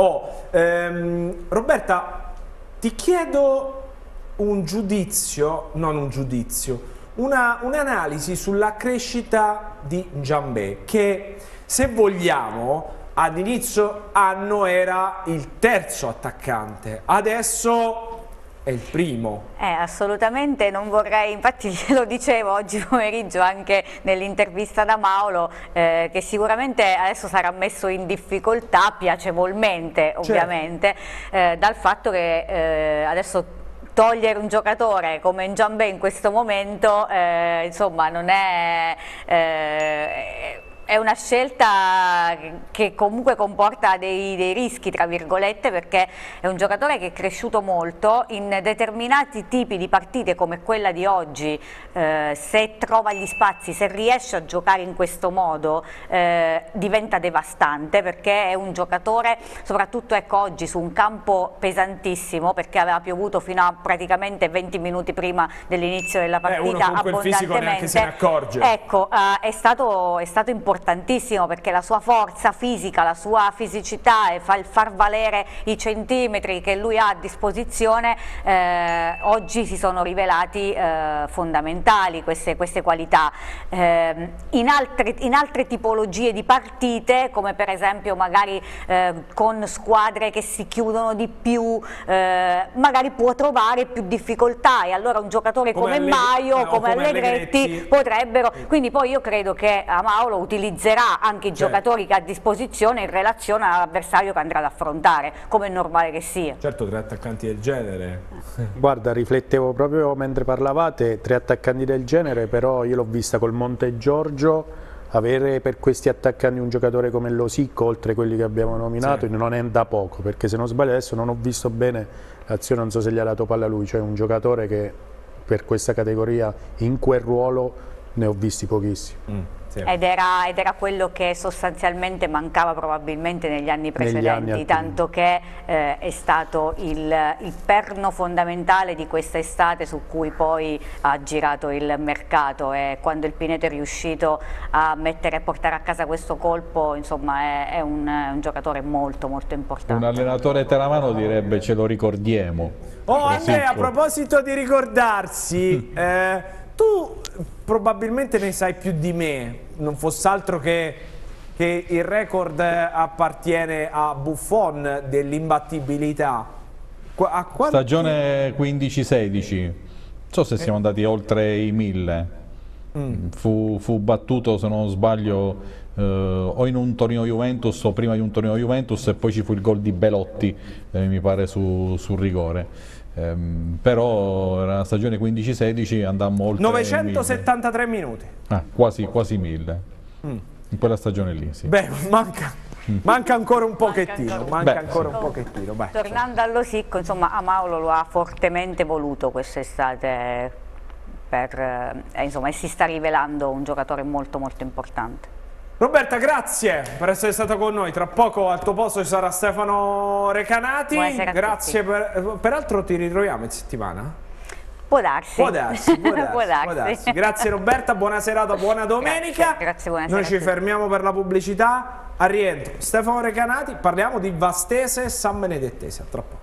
[SPEAKER 1] Roberta, ti chiedo un giudizio, non un giudizio, un'analisi sulla crescita di Njambé, che se vogliamo ad inizio anno era il terzo attaccante, adesso è il primo.
[SPEAKER 4] Assolutamente, non vorrei, infatti lo dicevo oggi pomeriggio anche nell'intervista da Mauro, che sicuramente adesso sarà messo in difficoltà piacevolmente, ovviamente, dal fatto che adesso togliere un giocatore come Njambé in questo momento, insomma, non è una scelta che comunque comporta dei rischi, tra virgolette, perché è un giocatore che è cresciuto molto in determinati tipi di partite come quella di oggi. Se trova gli spazi, se riesce a giocare in questo modo, diventa devastante, perché è un giocatore, soprattutto ecco oggi su un campo pesantissimo, perché aveva piovuto fino a praticamente 20 minuti prima dell'inizio della partita,
[SPEAKER 1] uno con quel fisico neanche se ne accorge.
[SPEAKER 4] Ecco, è stato importantissimo, perché la sua forza fisica, la sua fisicità e il far valere i centimetri che lui ha a disposizione, oggi si sono rivelati fondamentali queste qualità. In altre tipologie di partite, come per esempio magari con squadre che si chiudono di più, magari può trovare più difficoltà, e allora un giocatore come Maio, come Allegretti potrebbero, quindi poi io credo che Mauro utilizzerà anche i giocatori che ha a disposizione in relazione all'avversario che andrà ad affrontare, come è normale che sia.
[SPEAKER 1] Certo, tre attaccanti del genere.
[SPEAKER 7] Guarda, riflettevo proprio mentre parlavate, tre attaccanti del genere, però io l'ho vista col Montegiorgio, avere per questi attaccanti un giocatore come Losicco, oltre a quelli che abbiamo nominato, non è da poco, perché se non sbaglio adesso non ho visto bene l'azione, non so se gli ha dato palla lui, cioè un giocatore che per questa categoria in quel ruolo ne ho visti pochissimi.
[SPEAKER 4] Ed era quello che sostanzialmente mancava probabilmente negli anni precedenti, tanto che è stato il perno fondamentale di questa estate su cui poi ha girato il mercato, e quando il Pineto è riuscito a portare a casa questo colpo, insomma è un giocatore molto molto importante.
[SPEAKER 2] Un allenatore teramano direbbe ce lo ricordiamo.
[SPEAKER 1] Andrea, a proposito di ricordarsi, tu probabilmente ne sai più di me, non fosse altro che il record appartiene a Buffon dell'imbattibilità.
[SPEAKER 2] Stagione 15-16, non so se siamo andati oltre i 1000. Fu battuto, se non sbaglio, o in un torneo Juventus o prima di un torneo Juventus, e poi ci fu il gol di Belotti, mi pare, sul rigore. Però era la stagione 15-16, andammo oltre
[SPEAKER 1] 973 minuti.
[SPEAKER 2] Quasi 1000 in quella stagione lì, sì.
[SPEAKER 1] Beh, manca ancora un pochettino, un pochettino. Beh,
[SPEAKER 4] tornando allo Sicco, insomma, Amaolo lo ha fortemente voluto quest'estate e si sta rivelando un giocatore molto molto importante.
[SPEAKER 1] Roberta, grazie per essere stata con noi. Tra poco al tuo posto ci sarà Stefano Recanati.
[SPEAKER 4] Buonasera,
[SPEAKER 1] grazie. Peraltro ti ritroviamo in settimana?
[SPEAKER 4] Può darsi.
[SPEAKER 1] Può darsi. Grazie Roberta, buona serata, buona domenica.
[SPEAKER 4] Grazie, buonasera.
[SPEAKER 1] Noi ci fermiamo per la pubblicità. A rientro Stefano Recanati, parliamo di Vastese e San Benedettese. A tra poco.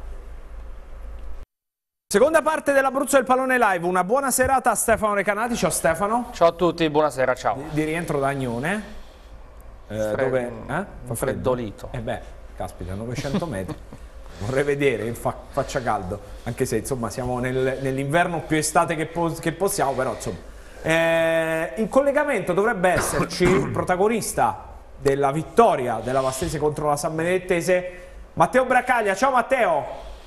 [SPEAKER 1] Seconda parte dell'Abruzzo del Pallone Live, una buona serata a Stefano Recanati. Ciao Stefano.
[SPEAKER 11] Ciao a tutti, buonasera, ciao.
[SPEAKER 1] Di rientro da Agnone. Dove? Fa
[SPEAKER 11] freddolito.
[SPEAKER 1] Caspita, 900 metri. Vorrei vedere, faccia caldo, anche se insomma siamo nell'inverno più estate che possiamo, però insomma. In collegamento dovrebbe esserci il protagonista della vittoria della Vastese contro la San Benedettese, Matteo Bracaglia. Ciao Matteo.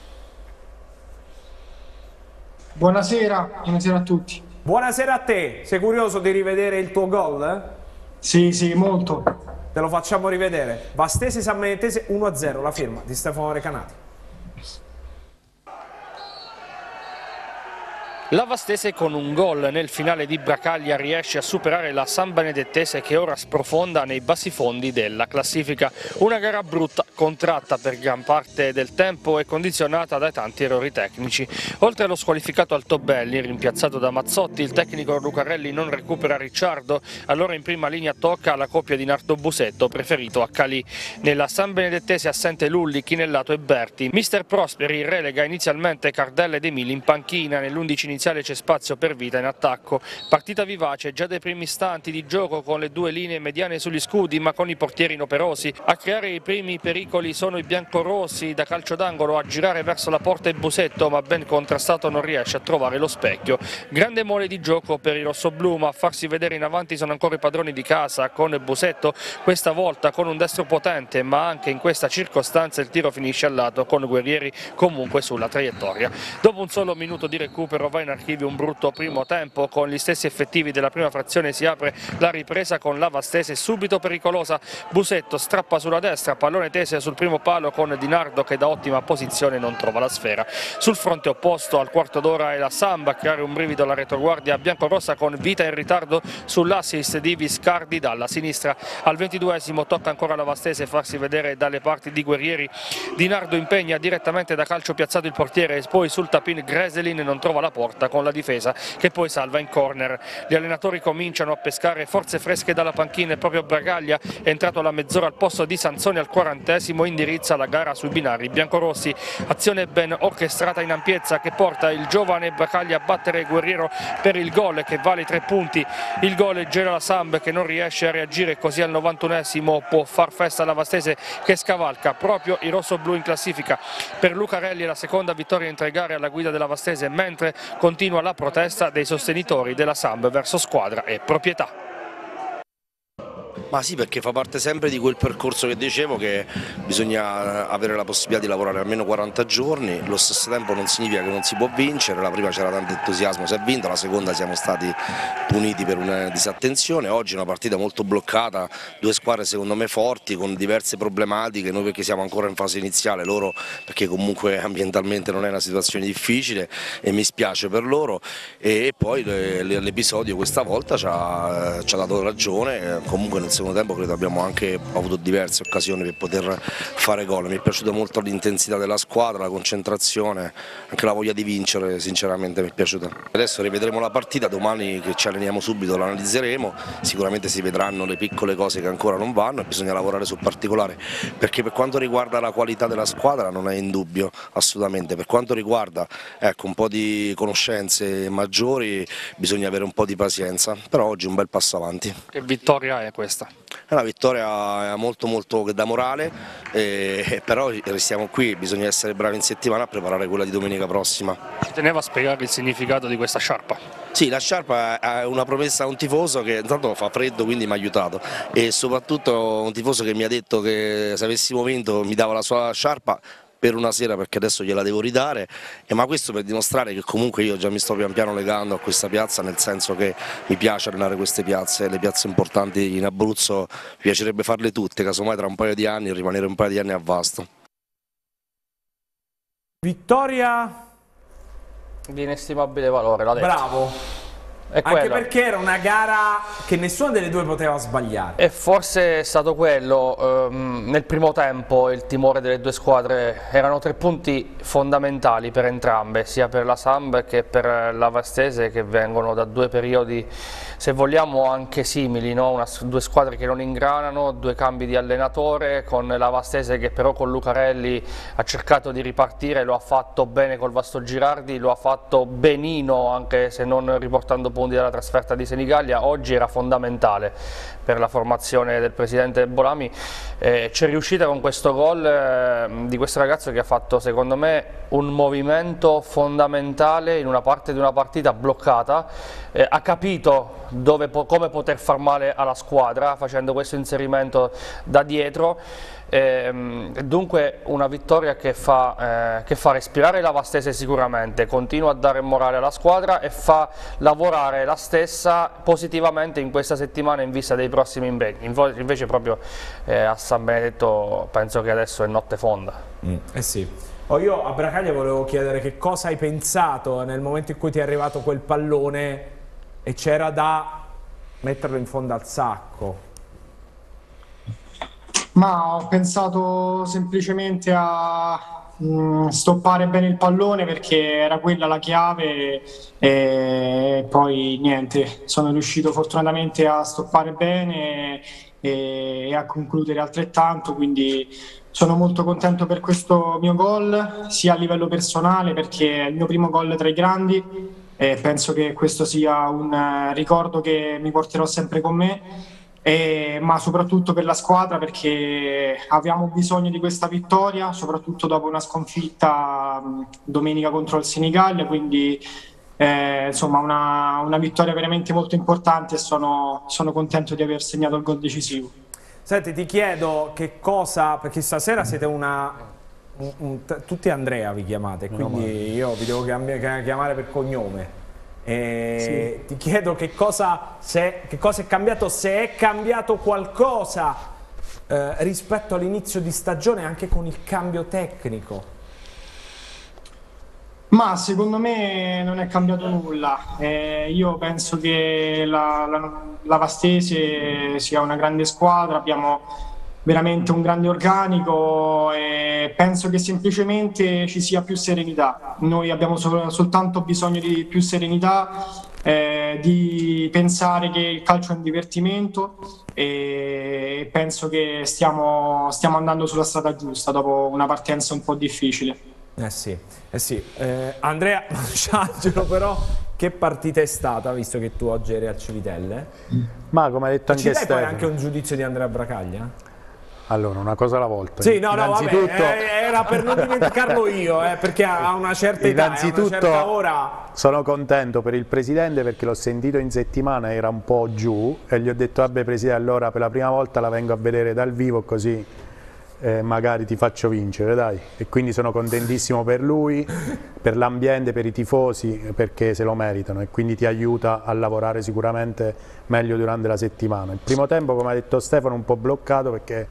[SPEAKER 12] Buonasera a tutti.
[SPEAKER 1] Buonasera a te, sei curioso di rivedere il tuo gol?
[SPEAKER 12] Sì, molto.
[SPEAKER 1] Te lo facciamo rivedere. Vastese San Benedettese 1-0, la firma di Stefano Recanati.
[SPEAKER 11] La Vastese con un gol nel finale di Bracaglia riesce a superare la San Benedettese, che ora sprofonda nei bassifondi della classifica. Una gara brutta, contratta per gran parte del tempo e condizionata dai tanti errori tecnici. Oltre allo squalificato Altobelli, rimpiazzato da Mazzotti, il tecnico Lucarelli non recupera Ricciardo, allora in prima linea tocca alla coppia di Nardo Busetto, preferito a Calì. Nella San Benedettese assente Lulli, Chinellato e Berti. Mister Prosperi relega inizialmente Cardella ed Emili in panchina. Nell'11 iniziale c'è spazio per Vita in attacco. Partita vivace già dai primi istanti di gioco, con le due linee mediane sugli scudi ma con i portieri inoperosi. A creare i primi pericoli sono i biancorossi, da calcio d'angolo a girare verso la porta e Busetto, ma ben contrastato non riesce a trovare lo specchio. Grande mole di gioco per i rossoblù, ma a farsi vedere in avanti sono ancora i padroni di casa, con Busetto questa volta con un destro potente, ma anche in questa circostanza il tiro finisce al lato, con Guerrieri comunque sulla traiettoria. Dopo un solo minuto di recupero va in archivio un brutto primo tempo, con gli stessi effettivi della prima frazione si apre la ripresa con la Vastese subito pericolosa. Busetto strappa sulla destra, pallone tese sul primo palo con Di Nardo che da ottima posizione non trova la sfera. Sul fronte opposto al quarto d'ora è la Samba a creare un brivido alla retroguardia biancorossa, con Vita in ritardo sull'assist di Viscardi dalla sinistra. Al 22esimo tocca ancora alla Vastese farsi vedere dalle parti di Guerrieri. Di Nardo impegna direttamente da calcio piazzato il portiere e poi sul tapin Greselin non trova la porta, con la difesa che poi salva in corner. Gli allenatori cominciano a pescare forze fresche dalla panchina e proprio Bracaglia, entrato alla mezz'ora al posto di Sansoni al 40esimo, indirizza la gara sui binari biancorossi. Azione ben orchestrata in ampiezza che porta il giovane Bracaglia a battere Guerriero per il gol che vale 3 punti. Il gol gela la Samb che non riesce a reagire, così al 91esimo può far festa alla Vastese che scavalca proprio i rossoblù in classifica. Per Lucarelli è la seconda vittoria in 3 gare alla guida della Vastese, mentre continua la protesta dei sostenitori della Samb verso squadra e proprietà.
[SPEAKER 13] Ma sì, perché fa parte sempre di quel percorso che dicevo, che bisogna avere la possibilità di lavorare almeno 40 giorni, allo stesso tempo non significa che non si può vincere. La prima c'era tanto entusiasmo, si è vinto, la seconda siamo stati puniti per una disattenzione. Oggi è una partita molto bloccata, due squadre secondo me forti, con diverse problematiche, noi perché siamo ancora in fase iniziale, loro perché comunque ambientalmente non è una situazione difficile e mi spiace per loro, e poi l'episodio questa volta ci ha dato ragione. Comunque nel secondo tempo credo abbiamo anche avuto diverse occasioni per poter fare gol. Mi è piaciuta molto l'intensità della squadra, la concentrazione, anche la voglia di vincere, sinceramente mi è piaciuta. Adesso rivedremo la partita, domani che ci alleniamo subito l'analizzeremo, sicuramente si vedranno le piccole cose che ancora non vanno e bisogna lavorare sul particolare, perché per quanto riguarda la qualità della squadra non è in dubbio assolutamente, per quanto riguarda un po' di conoscenze maggiori bisogna avere un po' di pazienza, però oggi un bel passo avanti.
[SPEAKER 11] Che vittoria è questa?
[SPEAKER 13] È una vittoria molto che dà morale, però restiamo qui, bisogna essere bravi in settimana a preparare quella di domenica prossima.
[SPEAKER 11] Ci teneva a spiegare il significato di questa sciarpa?
[SPEAKER 13] Sì, la sciarpa è una promessa a un tifoso che intanto fa freddo, quindi mi ha aiutato, e soprattutto un tifoso che mi ha detto che se avessimo vinto mi dava la sua sciarpa per una sera, perché adesso gliela devo ridare, ma questo per dimostrare che comunque io già mi sto pian piano legando a questa piazza, nel senso che mi piace allenare queste piazze, le piazze importanti in Abruzzo mi piacerebbe farle tutte, casomai tra un paio di anni, rimanere un paio di anni a Vasto.
[SPEAKER 1] Vittoria
[SPEAKER 11] di inestimabile valore, l'ha detto.
[SPEAKER 1] Bravo. Anche perché era una gara che nessuna delle due poteva sbagliare.
[SPEAKER 11] E forse è stato quello, nel primo tempo il timore delle due squadre, erano 3 punti fondamentali per entrambe, sia per la Samb che per la Vastese, che vengono da 2 periodi, se vogliamo, anche simili, no? Due squadre che non ingranano, 2 cambi di allenatore, con la Vastese che però con Lucarelli ha cercato di ripartire, lo ha fatto bene col Vasto Girardi, lo ha fatto benino, anche se non riportando punti dalla trasferta di Senigallia. Oggi era fondamentale per la formazione del presidente Bolami, c'è riuscita con questo gol di questo ragazzo che ha fatto secondo me un movimento fondamentale in una parte di una partita bloccata, ha capito come poter far male alla squadra facendo questo inserimento da dietro. Dunque una vittoria che fa respirare la Vastese sicuramente, continua a dare morale alla squadra e fa lavorare la stessa positivamente in questa settimana in vista dei prossimi impegni. Invece proprio a San Benedetto penso che adesso è notte fonda.
[SPEAKER 1] Sì. Io a Bracaglia volevo chiedere che cosa hai pensato nel momento in cui ti è arrivato quel pallone e c'era da metterlo in fondo al sacco.
[SPEAKER 12] Ma ho pensato semplicemente a stoppare bene il pallone, perché era quella la chiave, e poi niente, sono riuscito fortunatamente a stoppare bene e a concludere altrettanto, quindi sono molto contento per questo mio gol, sia a livello personale perché è il mio primo gol tra i grandi e penso che questo sia un ricordo che mi porterò sempre con me. Ma soprattutto per la squadra, perché abbiamo bisogno di questa vittoria, soprattutto dopo una sconfitta domenica contro il Senigallia, quindi insomma una vittoria veramente molto importante e sono contento di aver segnato il gol decisivo.
[SPEAKER 1] Senti, ti chiedo che cosa, perché stasera siete tutti Andrea vi chiamate, quindi io vi devo chiamare per cognome. Sì. Ti chiedo che cosa è cambiato, se è cambiato qualcosa rispetto all'inizio di stagione, anche con il cambio tecnico.
[SPEAKER 12] Ma secondo me non è cambiato nulla, io penso che la Vastese sia una grande squadra, abbiamo veramente un grande organico e penso che semplicemente ci sia più serenità. Noi abbiamo soltanto bisogno di più serenità, di pensare che il calcio è un divertimento e penso che stiamo andando sulla strada giusta dopo una partenza un po' difficile.
[SPEAKER 1] Sì. Andrea Manciangelo, però che partita è stata, visto che tu oggi eri al Civitelle?
[SPEAKER 7] Ma come ha detto anche
[SPEAKER 1] Stefano, poi
[SPEAKER 7] Stefano,
[SPEAKER 1] anche un giudizio di Andrea Bracaglia?
[SPEAKER 7] Allora, una cosa alla volta.
[SPEAKER 1] Sì, vabbè, era per non dimenticarlo io, perché ha una certa età,
[SPEAKER 7] innanzitutto,
[SPEAKER 1] una certa ora.
[SPEAKER 7] Sono contento per il presidente perché l'ho sentito in settimana, era un po' giù e gli ho detto vabbè presidente, allora per la prima volta la vengo a vedere dal vivo così magari ti faccio vincere, dai. E quindi sono contentissimo per lui, per l'ambiente, per i tifosi, perché se lo meritano e quindi ti aiuta a lavorare sicuramente meglio durante la settimana. Il primo tempo, come ha detto Stefano, un po' bloccato perché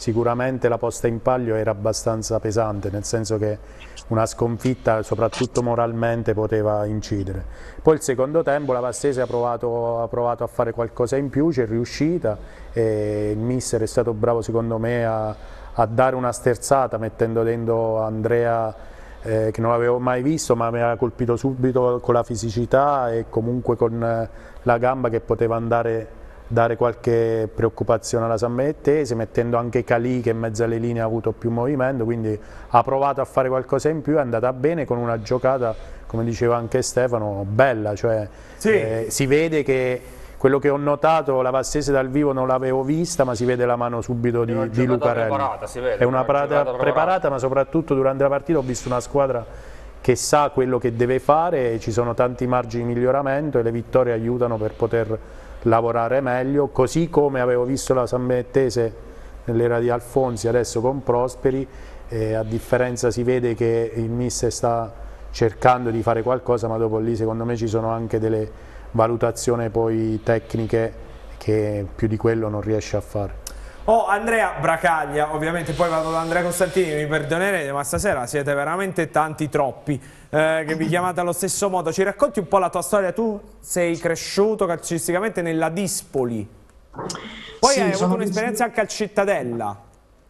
[SPEAKER 7] sicuramente la posta in palio era abbastanza pesante, nel senso che una sconfitta soprattutto moralmente poteva incidere. Poi il secondo tempo la Vastese ha provato a fare qualcosa in più, ci è riuscita e il mister è stato bravo secondo me a dare una sterzata mettendo dentro Andrea che non l'avevo mai visto, ma mi ha colpito subito con la fisicità e comunque con la gamba che poteva dare qualche preoccupazione alla San Benedettese, mettendo anche Calì che in mezzo alle linee ha avuto più movimento, quindi ha provato a fare qualcosa in più, è andata bene con una giocata, come diceva anche Stefano, bella, cioè sì. Si vede che quello che ho notato, la Vastese dal vivo non l'avevo vista, ma si vede la mano subito di Lucarelli. È una parata preparata, ma soprattutto durante la partita ho visto una squadra che sa quello che deve fare, ci sono tanti margini di miglioramento e le vittorie aiutano per poter lavorare meglio, così come avevo visto la San Benedettese nell'era di Alfonsi, adesso con Prosperi, a differenza si vede che il mister sta cercando di fare qualcosa, ma dopo lì secondo me ci sono anche delle valutazioni poi tecniche che più di quello non riesce a fare.
[SPEAKER 1] Andrea Bracaglia, ovviamente poi vado da Andrea Costantini, mi perdonerete ma stasera siete veramente tanti troppi che vi chiamate allo stesso modo. Ci racconti un po' la tua storia? Tu sei cresciuto calcisticamente nella Dispoli, poi sì, hai avuto un'esperienza anche al Cittadella.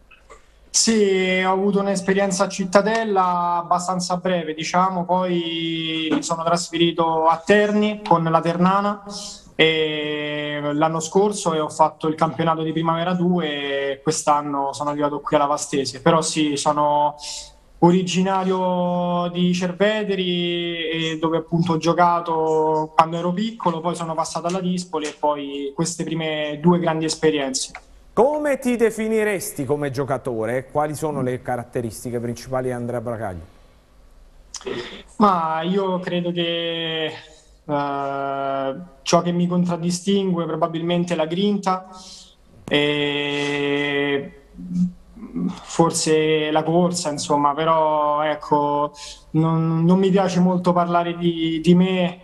[SPEAKER 12] Sì, ho avuto un'esperienza a Cittadella abbastanza breve, diciamo, poi mi sono trasferito a Terni con la Ternana l'anno scorso e ho fatto il campionato di Primavera 2 e quest'anno sono arrivato qui alla Vastese. Però sì, sono originario di Cerveteri, dove appunto ho giocato quando ero piccolo, poi sono passato alla Dispoli e poi queste prime 2 grandi esperienze.
[SPEAKER 1] Come ti definiresti come giocatore? Quali sono le caratteristiche principali di Andrea Bracaglia?
[SPEAKER 12] Ma io credo che ciò che mi contraddistingue probabilmente è la grinta e forse la corsa, insomma, però ecco, non mi piace molto parlare di me,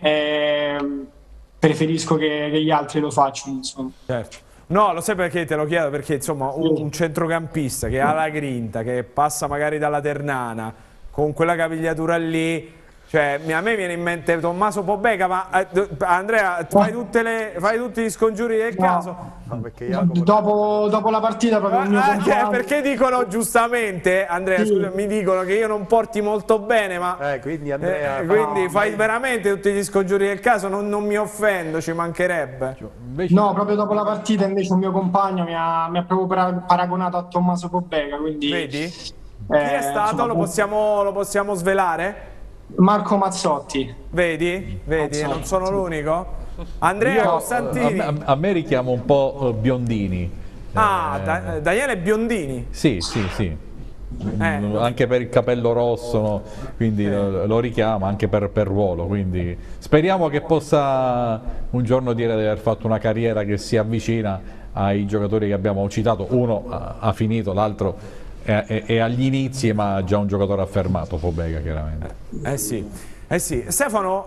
[SPEAKER 12] preferisco che gli altri lo facciano, insomma.
[SPEAKER 1] Certo. No, lo sai perché te lo chiedo? Perché insomma un centrocampista che ha la grinta, che passa magari dalla Ternana con quella capigliatura lì, cioè a me viene in mente Tommaso Pobega, ma Andrea fai tutti gli scongiuri del caso?
[SPEAKER 12] No, perché dopo la partita proprio il mio compagno...
[SPEAKER 1] Perché dicono giustamente, Andrea scusa, mi dicono che io non porti molto bene, ma
[SPEAKER 7] quindi Andrea
[SPEAKER 1] fai veramente tutti gli scongiuri del caso, non mi offendo, ci mancherebbe.
[SPEAKER 12] No, proprio dopo la partita invece un mio compagno mi ha proprio paragonato a Tommaso Pobega, quindi...
[SPEAKER 1] Vedi? Chi è stato? Insomma, lo possiamo svelare?
[SPEAKER 12] Marco Mazzotti.
[SPEAKER 1] Vedi? Non sono l'unico? Andrea Costantini.
[SPEAKER 2] A me richiama un po' Biondini.
[SPEAKER 1] Daniele Biondini.
[SPEAKER 2] Sì. Anche per il capello rosso, no? Quindi lo richiama anche per ruolo, quindi speriamo che possa un giorno dire di aver fatto una carriera che si avvicina ai giocatori che abbiamo citato. Uno ha finito, l'altro è agli inizi, ma già un giocatore affermato, Pobega chiaramente.
[SPEAKER 1] Sì. Stefano,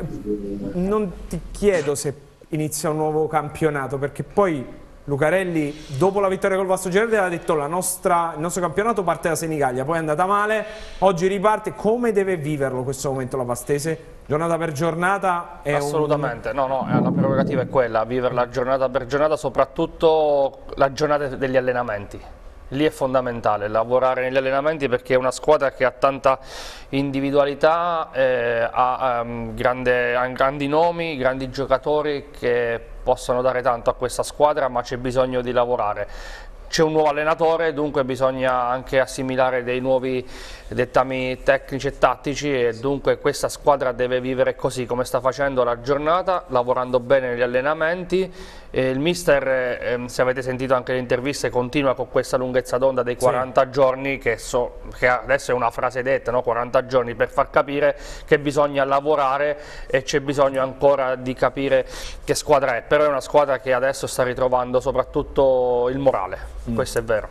[SPEAKER 1] non ti chiedo se inizia un nuovo campionato, perché poi Lucarelli dopo la vittoria col Vasto Girardi ha detto il nostro campionato parte da Senigallia, poi è andata male, oggi riparte. Come deve viverlo questo momento la Vastese? Giornata per giornata?
[SPEAKER 11] Assolutamente, no, la prerogativa è quella, viverla giornata per giornata, soprattutto la giornata degli allenamenti. Lì è fondamentale lavorare negli allenamenti, perché è una squadra che ha tanta individualità, ha grandi nomi, grandi giocatori che possono dare tanto a questa squadra, ma c'è bisogno di lavorare. C'è un nuovo allenatore, dunque bisogna anche assimilare dei nuovi dettami tecnici e tattici, e dunque questa squadra deve vivere così come sta facendo la giornata, lavorando bene negli allenamenti. Il mister, se avete sentito anche le interviste, continua con questa lunghezza d'onda dei 40 giorni, che adesso è una frase detta, no? 40 giorni per far capire che bisogna lavorare e c'è bisogno ancora di capire che squadra è, però è una squadra che adesso sta ritrovando soprattutto il morale. Questo è vero.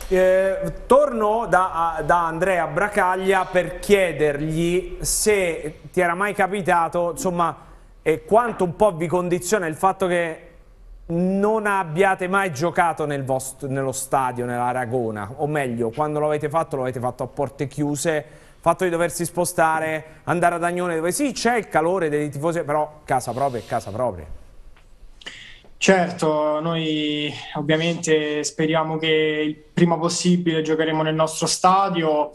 [SPEAKER 1] Torno da Andrea Bracaglia per chiedergli se ti era mai capitato, insomma, e quanto un po' vi condiziona il fatto che non abbiate mai giocato nello stadio, nell'Aragona, o meglio, quando lo avete fatto a porte chiuse, fatto di doversi spostare, andare ad Agnone dove sì c'è il calore dei tifosi, però casa propria è casa propria.
[SPEAKER 12] Certo, noi ovviamente speriamo che il prima possibile giocheremo nel nostro stadio,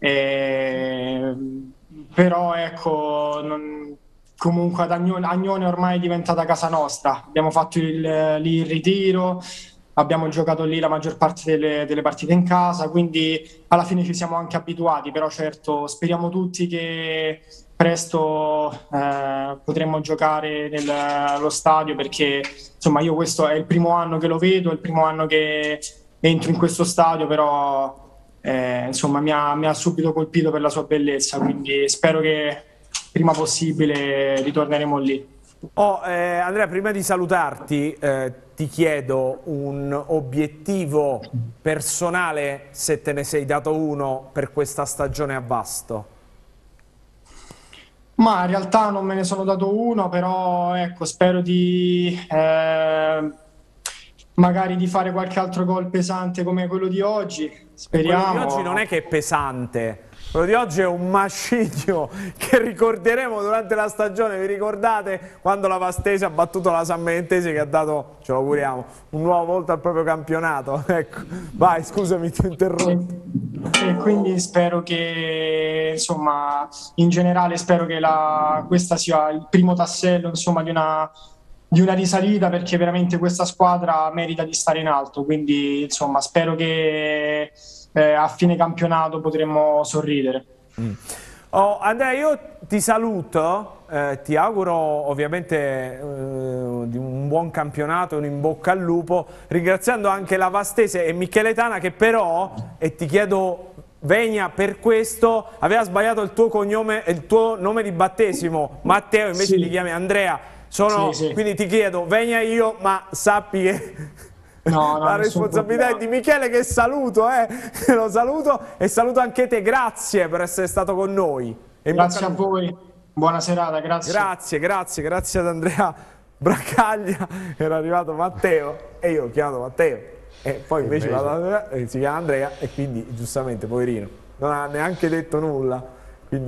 [SPEAKER 12] però ecco, comunque ad Agnone ormai è diventata casa nostra, abbiamo fatto lì il ritiro, abbiamo giocato lì la maggior parte delle partite in casa, quindi alla fine ci siamo anche abituati, però certo speriamo tutti che presto potremo giocare nello stadio, perché insomma io questo è il primo anno che lo vedo, è il primo anno che entro in questo stadio, però insomma mi ha subito colpito per la sua bellezza, quindi spero che prima possibile ritorneremo lì.
[SPEAKER 1] Andrea, prima di salutarti ti chiedo un obiettivo personale, se te ne sei dato uno, per questa stagione a Vasto.
[SPEAKER 12] Ma in realtà non me ne sono dato uno, però ecco, spero di magari di fare qualche altro gol pesante come quello di oggi. Speriamo.
[SPEAKER 1] Quello di oggi non è che è pesante, quello di oggi è un macigno che ricorderemo durante la stagione. Vi ricordate quando la Vastese ha battuto la San Benedetese, che ha dato, ce lo auguriamo, un nuovo volto al proprio campionato? Ecco, vai, scusami, ti interrompo.
[SPEAKER 12] E quindi spero che, insomma, in generale spero che questa sia il primo tassello, insomma, di una risalita, perché veramente questa squadra merita di stare in alto, quindi insomma spero che a fine campionato potremo sorridere.
[SPEAKER 1] Andrea, io ti saluto, ti auguro ovviamente di un buon campionato, un in bocca al lupo, ringraziando anche la Vastese e Micheletana, che però, e ti chiedo venia per questo, aveva sbagliato il tuo cognome, il tuo nome di battesimo, Matteo, invece ti chiami Andrea. Quindi ti chiedo venia io, ma sappi che la responsabilità è di Michele, che saluto, lo saluto, e saluto anche te. Grazie per essere stato con noi.
[SPEAKER 12] Grazie a voi, buona serata, grazie.
[SPEAKER 1] Grazie ad Andrea Bracaglia. Era arrivato Matteo e io l'ho chiamato Matteo, e poi invece si chiama Andrea, e quindi giustamente poverino non ha neanche detto nulla, quindi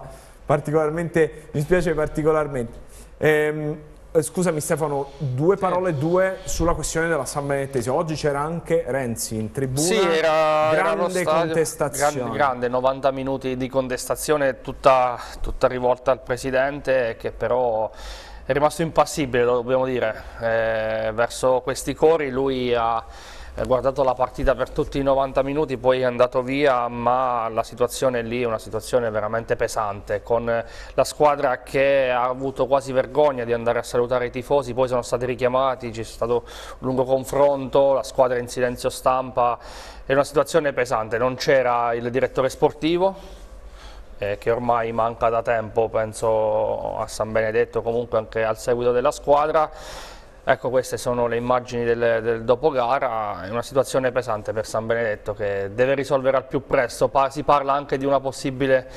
[SPEAKER 1] mi spiace particolarmente. Scusami Stefano, due parole sulla questione della San Benedetese. Oggi c'era anche Renzi in tribuna.
[SPEAKER 11] Sì, era
[SPEAKER 1] grande contestazione.
[SPEAKER 11] Grande, 90 minuti di contestazione, tutta rivolta al presidente, che però è rimasto impassibile, lo dobbiamo dire, verso questi cori. Lui ha guardato la partita per tutti i 90 minuti, poi è andato via, ma la situazione lì è una situazione veramente pesante, con la squadra che ha avuto quasi vergogna di andare a salutare i tifosi, poi sono stati richiamati, c'è stato un lungo confronto, la squadra in silenzio stampa. È una situazione pesante. Non c'era il direttore sportivo, che ormai manca da tempo, penso a San Benedetto, comunque anche al seguito della squadra. Ecco, queste sono le immagini del dopogara. È una situazione pesante per San Benedetto, che deve risolvere al più presto. Si parla anche di una possibile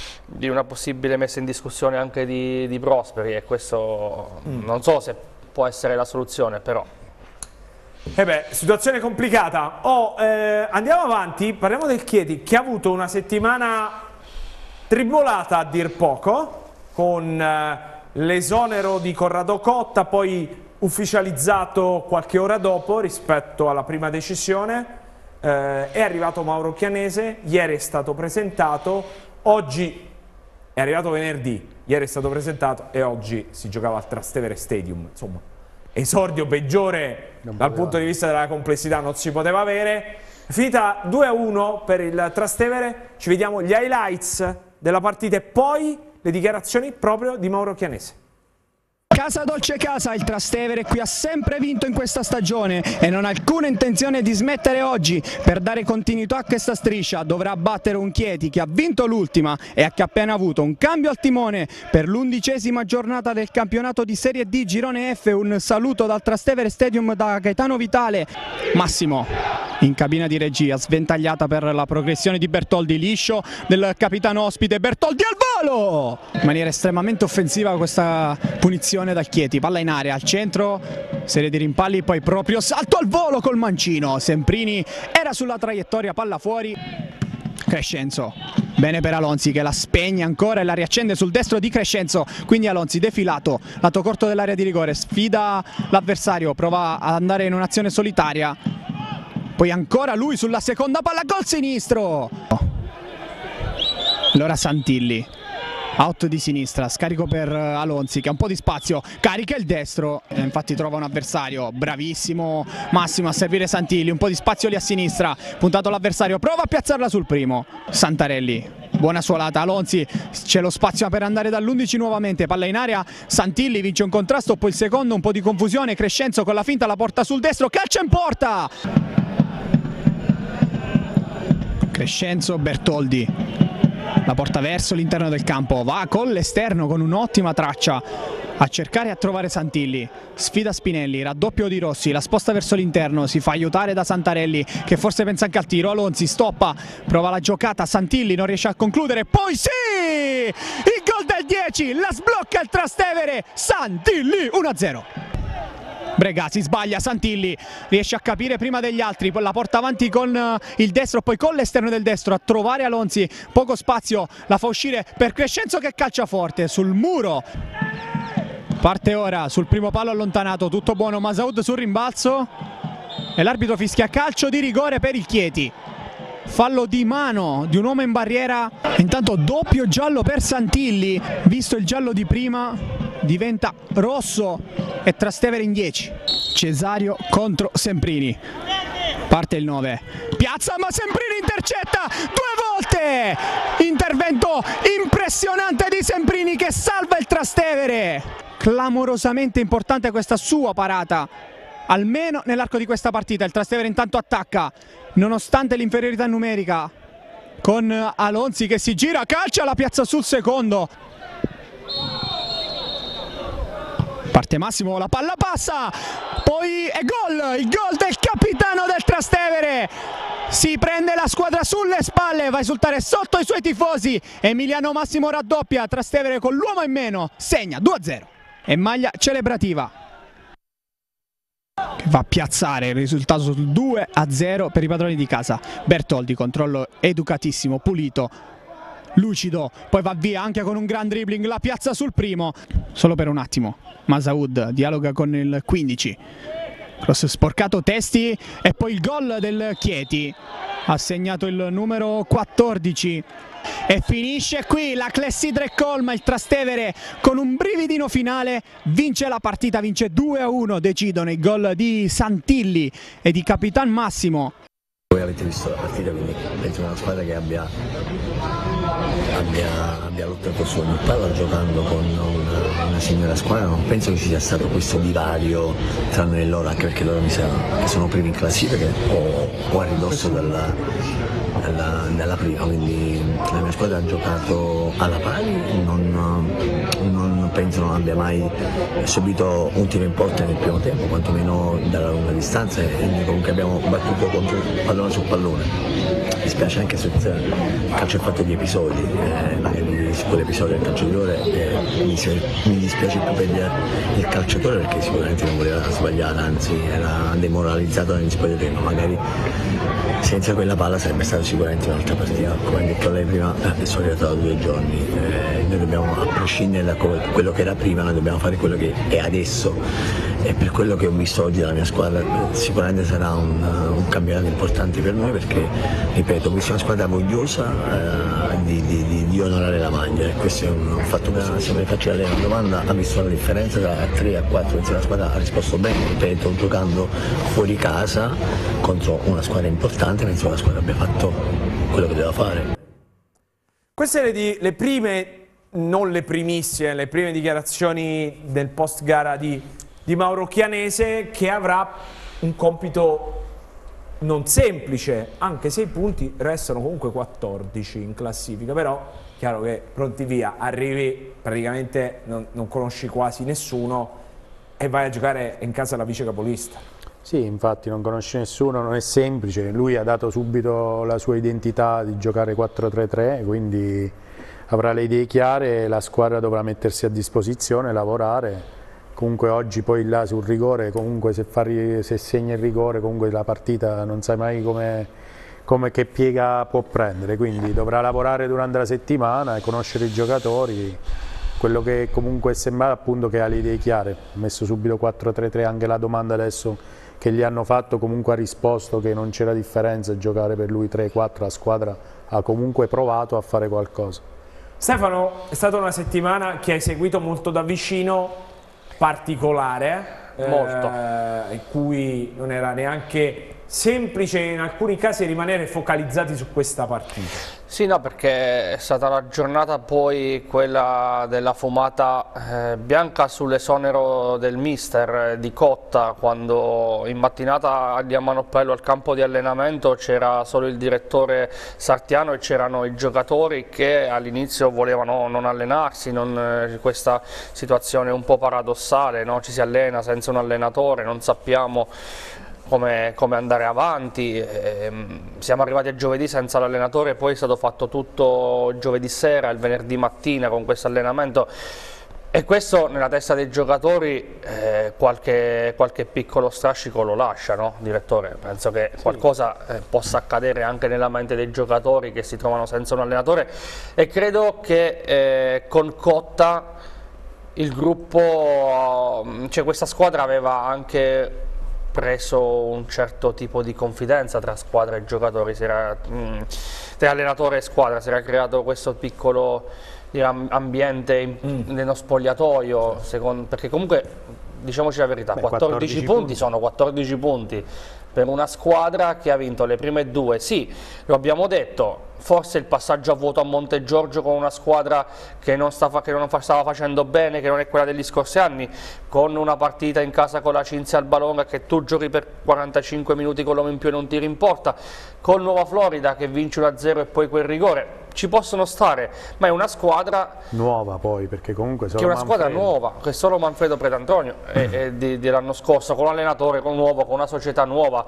[SPEAKER 11] messa in discussione anche di Prosperi, e questo non so se può essere la soluzione, però.
[SPEAKER 1] Situazione complicata. Andiamo avanti, parliamo del Chieti, che ha avuto una settimana tribolata a dir poco, con l'esonero di Corrado Cotta, poi ufficializzato qualche ora dopo rispetto alla prima decisione. È arrivato Mauro Chianese, ieri è stato presentato, oggi è arrivato venerdì, ieri è stato presentato e oggi si giocava al Trastevere Stadium. Insomma, esordio peggiore dal punto di vista della complessità non si poteva avere. Finita 2-1 per il Trastevere. Ci vediamo gli highlights della partita e poi le dichiarazioni proprio di Mauro Chianese.
[SPEAKER 14] Casa dolce casa, il Trastevere qui ha sempre vinto in questa stagione e non ha alcuna intenzione di smettere oggi. Per dare continuità a questa striscia dovrà battere un Chieti che ha vinto l'ultima e che ha appena avuto un cambio al timone per l'11ª giornata del campionato di Serie D Girone F. Un saluto dal Trastevere Stadium da Gaetano Vitale. Massimo in cabina di regia, sventagliata per la progressione di Bertoldi, liscio del capitano ospite, Bertoldi al volo! In maniera estremamente offensiva questa punizione dal Chieti, palla in area, al centro serie di rimpalli, poi proprio salto al volo col mancino. Semprini era sulla traiettoria, palla fuori. Crescenzo, bene per Alonzi che la spegne ancora e la riaccende sul destro di Crescenzo, quindi Alonzi defilato, lato corto dell'area di rigore, sfida l'avversario, prova ad andare in un'azione solitaria, poi ancora lui sulla seconda palla, gol sinistro. Allora Santilli, out di sinistra, scarico per Alonzi che ha un po' di spazio, carica il destro, infatti trova un avversario, bravissimo Massimo a servire Santilli, un po' di spazio lì a sinistra, puntato l'avversario, prova a piazzarla sul primo, Santarelli, buona suolata, Alonzi, c'è lo spazio per andare dall'11 nuovamente, palla in area, Santilli vince un contrasto, poi il secondo, un po' di confusione, Crescenzo con la finta la porta sul destro, calcio in porta! Crescenzo, Bertoldi. La porta verso l'interno del campo, va con l'esterno con un'ottima traccia a cercare e a trovare Santilli, sfida Spinelli, raddoppio di Rossi, la sposta verso l'interno, si fa aiutare da Santarelli che forse pensa anche al tiro, Alonzi stoppa, prova la giocata, Santilli non riesce a concludere, poi sì! Il gol del 10, la sblocca il Trastevere, Santilli 1-0. Bregasi sbaglia, Santilli riesce a capire prima degli altri, la porta avanti con il destro, poi con l'esterno del destro a trovare Alonzi, poco spazio, la fa uscire per Crescenzo che calcia forte sul muro, parte ora sul primo palo allontanato, tutto buono, Masaoud sul rimbalzo e l'arbitro fischia calcio di rigore per il Chieti. Fallo di mano di un uomo in barriera, intanto doppio giallo per Santilli, visto il giallo di prima diventa rosso e Trastevere in 10. Cesario contro Semprini, parte il 9, piazza ma Semprini intercetta 2 volte, intervento impressionante di Semprini che salva il Trastevere, clamorosamente importante questa sua parata, almeno nell'arco di questa partita. Il Trastevere intanto attacca nonostante l'inferiorità numerica con Alonzi che si gira, calcia, la piazza sul secondo, parte Massimo, la palla passa, poi è gol, il gol del capitano del Trastevere, si prende la squadra sulle spalle, va a esultare sotto i suoi tifosi, Emiliano Massimo raddoppia, Trastevere con l'uomo in meno segna 2-0 e maglia celebrativa che va a piazzare il risultato sul 2-0 per i padroni di casa. Bertoldi, controllo educatissimo, pulito, lucido, poi va via anche con un gran dribbling, la piazza sul primo, solo per un attimo Masaoud dialoga con il 15, cross sporcato, Testi e poi il gol del Chieti, ha segnato il numero 14 e finisce qui la clessidra e colma, il Trastevere con un brividino finale vince la partita, vince 2-1, decidono i gol di Santilli e di Capitan Massimo.
[SPEAKER 15] Voi avete visto la partita, quindi penso una squadra che abbia lottato su ogni palla giocando con una signora squadra, non penso che ci sia stato questo divario tranne loro, anche perché loro mi sa che sono primi in classifica o a ridosso dalla prima, quindi la mia squadra ha giocato alla pari, non penso non abbia mai subito un tiro in porta nel primo tempo, quantomeno dalla lunga distanza, e comunque abbiamo battuto contro pallone su pallone. Mi spiace anche se il calcio è fatto di episodi, magari su quell'episodio del calcio di rigore mi dispiace più per il calciatore perché sicuramente non voleva sbagliare, anzi era demoralizzato negli spogliatoi, ma magari senza quella palla sarebbe stata sicuramente un'altra partita. Come detto lei prima, sono arrivato da 2 giorni, noi dobbiamo, a prescindere da quello che era prima, noi dobbiamo fare quello che è adesso, e per quello che ho visto oggi dalla mia squadra sicuramente sarà un campionato importante per noi, perché ripeto, ho visto una squadra vogliosa di onorare la maglia, e questo è un fatto. Se mi faccio una domanda, ha visto la differenza da 3 a 4, la squadra ha risposto bene, ripeto, giocando fuori casa contro una squadra importante, penso che la squadra abbia fatto quello che doveva fare.
[SPEAKER 1] Queste sono le prime, non le primissime, le prime dichiarazioni del post gara di Mauro Chianese, che avrà un compito non semplice, anche se i punti restano comunque 14 in classifica, però chiaro che pronti via, arrivi praticamente non conosci quasi nessuno e vai a giocare in casa la vice capolista.
[SPEAKER 7] Sì, infatti non conosce nessuno, non è semplice, lui ha dato subito la sua identità di giocare 4-3-3, quindi avrà le idee chiare, la squadra dovrà mettersi a disposizione, lavorare comunque oggi poi là sul rigore, comunque se segna il rigore comunque la partita non sai mai come che piega può prendere, quindi dovrà lavorare durante la settimana e conoscere i giocatori. Quello che comunque sembra appunto che ha le idee chiare, ha messo subito 4-3-3, anche la domanda adesso che gli hanno fatto comunque ha risposto che non c'era differenza giocare per lui 3-4, la squadra ha comunque provato a fare qualcosa.
[SPEAKER 1] Stefano, è stata una settimana che hai seguito molto da vicino, particolare,
[SPEAKER 11] molto,
[SPEAKER 1] in cui non era neanche semplice in alcuni casi rimanere focalizzati su questa partita.
[SPEAKER 11] Sì, no, perché è stata la giornata poi quella della fumata bianca sull'esonero del mister di Cotta, quando in mattinata andiamo a Manoppello al campo di allenamento, c'era solo il direttore Sartiano e c'erano i giocatori che all'inizio volevano non allenarsi, questa situazione un po' paradossale, no? Ci si allena senza un allenatore, non sappiamo come andare avanti, siamo arrivati a giovedì senza l'allenatore, poi è stato fatto tutto giovedì sera, il venerdì mattina con questo allenamento e questo nella testa dei giocatori qualche piccolo strascico lo lascia, no, direttore? Penso che qualcosa possa accadere anche nella mente dei giocatori che si trovano senza un allenatore e credo che con Cotta il gruppo, cioè questa squadra aveva anche preso un certo tipo di confidenza tra squadra e giocatori, tra allenatore e squadra, si era creato questo piccolo ambiente nello spogliatoio, perché comunque diciamoci la verità, 14 punti sono 14 punti per una squadra che ha vinto le prime due, sì, lo abbiamo detto, forse il passaggio a vuoto a Montegiorgio con una squadra che non stava facendo bene, che non è quella degli scorsi anni, con una partita in casa con la Cinzia Albalonga che tu giochi per 45 minuti con l'uomo in più e non tiri in porta, con Nuova Florida che vince 1-0 e poi quel rigore, ci possono stare, ma è una squadra
[SPEAKER 7] nuova poi, perché comunque
[SPEAKER 11] che è una squadra nuova, che solo Manfredo Pretantonio dell'anno scorso, con un allenatore nuovo, con una società nuova.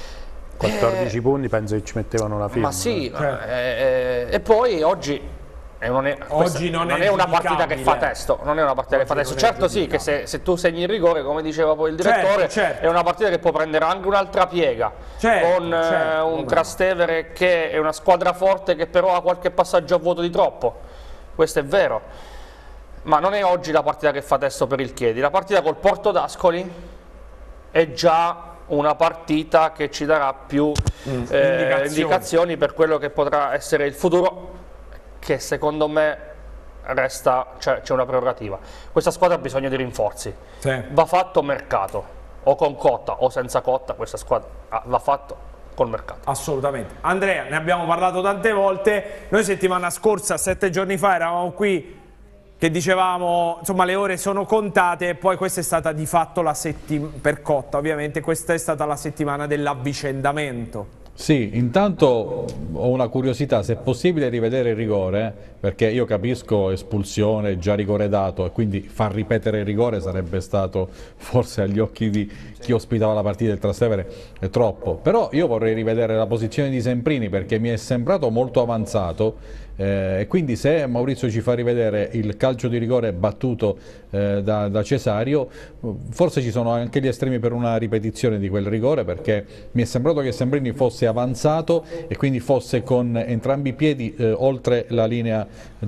[SPEAKER 7] 14 punti penso che ci mettevano la firma.
[SPEAKER 11] Ma sì, e poi oggi non è una partita che fa testo, non è una partita che fa testo. Certo sì, che se tu segni il rigore, come diceva poi il direttore, è una partita che può prendere anche un'altra piega, con un Trastevere che è una squadra forte che però ha qualche passaggio a vuoto di troppo, questo è vero, ma non è oggi la partita che fa testo per il Chiedi. La partita col Porto d'Ascoli è già una partita che ci darà più indicazioni per quello che potrà essere il futuro, che secondo me resta, c'è una prerogativa. Questa squadra ha bisogno di rinforzi, va fatto mercato, o con Cotta o senza Cotta, questa squadra va fatto col mercato.
[SPEAKER 1] Assolutamente. Andrea, ne abbiamo parlato tante volte, noi settimana scorsa, 7 giorni fa, eravamo qui che dicevamo, insomma, le ore sono contate e poi questa è stata di fatto la settimana, per Cotta ovviamente, questa è stata la settimana dell'avvicendamento.
[SPEAKER 2] Sì, intanto ho una curiosità, se è possibile rivedere il rigore, perché io capisco espulsione, già rigore dato, e quindi far ripetere il rigore sarebbe stato, forse agli occhi di chi ospitava la partita del Trastevere, è troppo. Però io vorrei rivedere la posizione di Semprini, perché mi è sembrato molto avanzato, e quindi se Maurizio ci fa rivedere il calcio di rigore battuto da Cesario, forse ci sono anche gli estremi per una ripetizione di quel rigore, perché mi è sembrato che Semprini fosse avanzato e quindi fosse con entrambi i piedi oltre la linea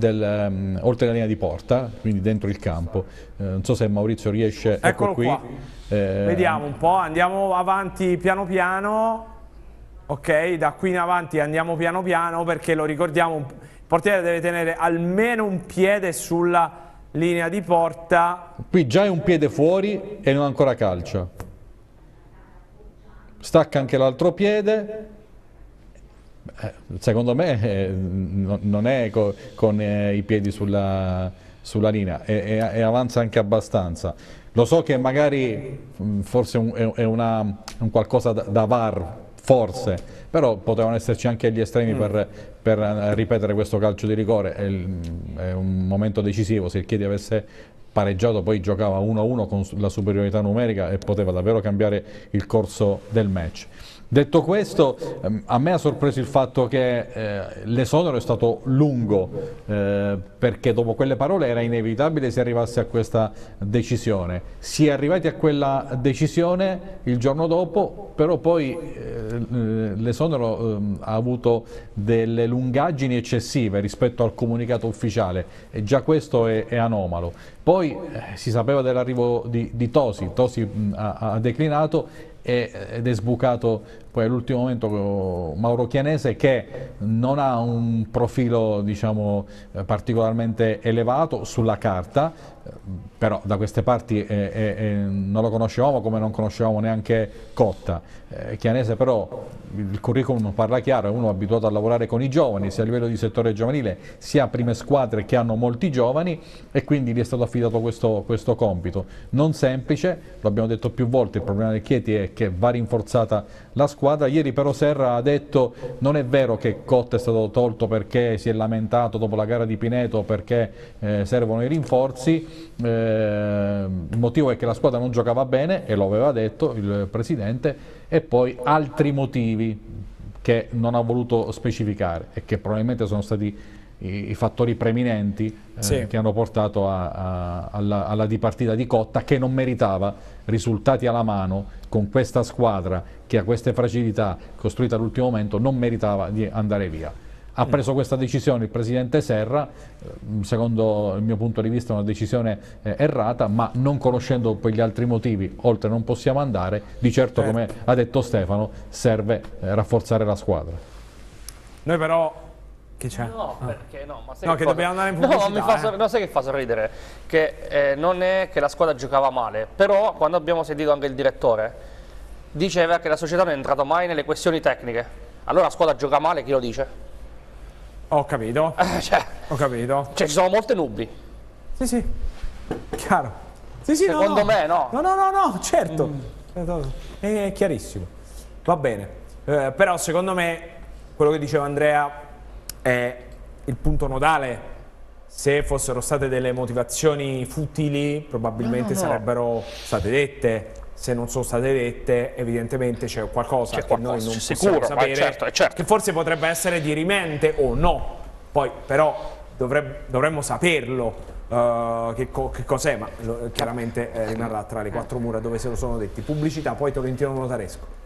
[SPEAKER 2] di porta, quindi dentro il campo. Non so se Maurizio riesce,
[SPEAKER 1] eccolo qui. Vediamo un po', andiamo avanti piano piano. Ok, da qui in avanti andiamo piano piano, perché lo ricordiamo, il portiere deve tenere almeno un piede sulla linea di porta.
[SPEAKER 2] Qui già è un piede fuori e non ancora calcia. Stacca anche l'altro piede. Secondo me non è con i piedi sulla linea e avanza anche abbastanza. Lo so che magari forse è un qualcosa da VAR, forse, però potevano esserci anche gli estremi per ripetere questo calcio di rigore. È un momento decisivo, se il Chiedi avesse pareggiato poi giocava 1-1 con la superiorità numerica e poteva davvero cambiare il corso del match. Detto questo, a me ha sorpreso il fatto che l'esonero è stato lungo, perché dopo quelle parole era inevitabile si arrivasse a questa decisione. Si è arrivati a quella decisione il giorno dopo, però poi l'esonero ha avuto delle lungaggini eccessive rispetto al comunicato ufficiale, e già questo è anomalo. Poi si sapeva dell'arrivo di Tosi ha declinato ed è sbucato poi all'ultimo momento Mauro Chianese, che non ha un profilo, diciamo, particolarmente elevato sulla carta, però da queste parti non lo conoscevamo, come non conoscevamo neanche Cotta. Chianese però, il curriculum parla chiaro, è uno abituato a lavorare con i giovani, sia a livello di settore giovanile sia a prime squadre che hanno molti giovani, e quindi gli è stato affidato questo compito. Non semplice, lo abbiamo detto più volte, il problema del Chieti è che va rinforzata la squadra. Ieri però Serra ha detto: non è vero che Cotta è stato tolto perché si è lamentato dopo la gara di Pineto perché servono i rinforzi, il motivo è che la squadra non giocava bene, e lo aveva detto il presidente, e poi altri motivi che non ha voluto specificare e che probabilmente sono stati i fattori preminenti che hanno portato alla dipartita di Cotta, che non meritava, risultati alla mano, con questa squadra che ha queste fragilità costruite all'ultimo momento, non meritava di andare via. Ha preso questa decisione il presidente Serra, secondo il mio punto di vista una decisione errata, ma non conoscendo poi gli altri motivi, oltre non possiamo andare, di certo, come ha detto Stefano, serve rafforzare la squadra.
[SPEAKER 1] Noi però... Che c'è?
[SPEAKER 11] No, perché no, ma sai
[SPEAKER 1] no, che dobbiamo andare in pubblicità.
[SPEAKER 11] No, sai che fa sorridere? Che non è che la squadra giocava male, però quando abbiamo sentito anche il direttore, diceva che la società non è entrata mai nelle questioni tecniche. Allora la squadra gioca male, chi lo dice?
[SPEAKER 1] Ho capito. Ho capito.
[SPEAKER 11] Cioè ci sono molte nubi.
[SPEAKER 1] Sì, sì. Chiaro. Sì, sì,
[SPEAKER 11] secondo me no.
[SPEAKER 1] No, certo. È chiarissimo. Va bene. Però secondo me quello che diceva Andrea è il punto nodale. Se fossero state delle motivazioni futili, probabilmente sarebbero state dette. Se non sono state dette, evidentemente c'è qualcosa che noi non possiamo sapere,
[SPEAKER 11] certo.
[SPEAKER 1] che forse potrebbe essere dirimente o no. Poi però dovremmo saperlo che cos'è, ma chiaramente rimarrà tra le quattro mura dove se lo sono detti. Pubblicità, poi Tolentino Notaresco.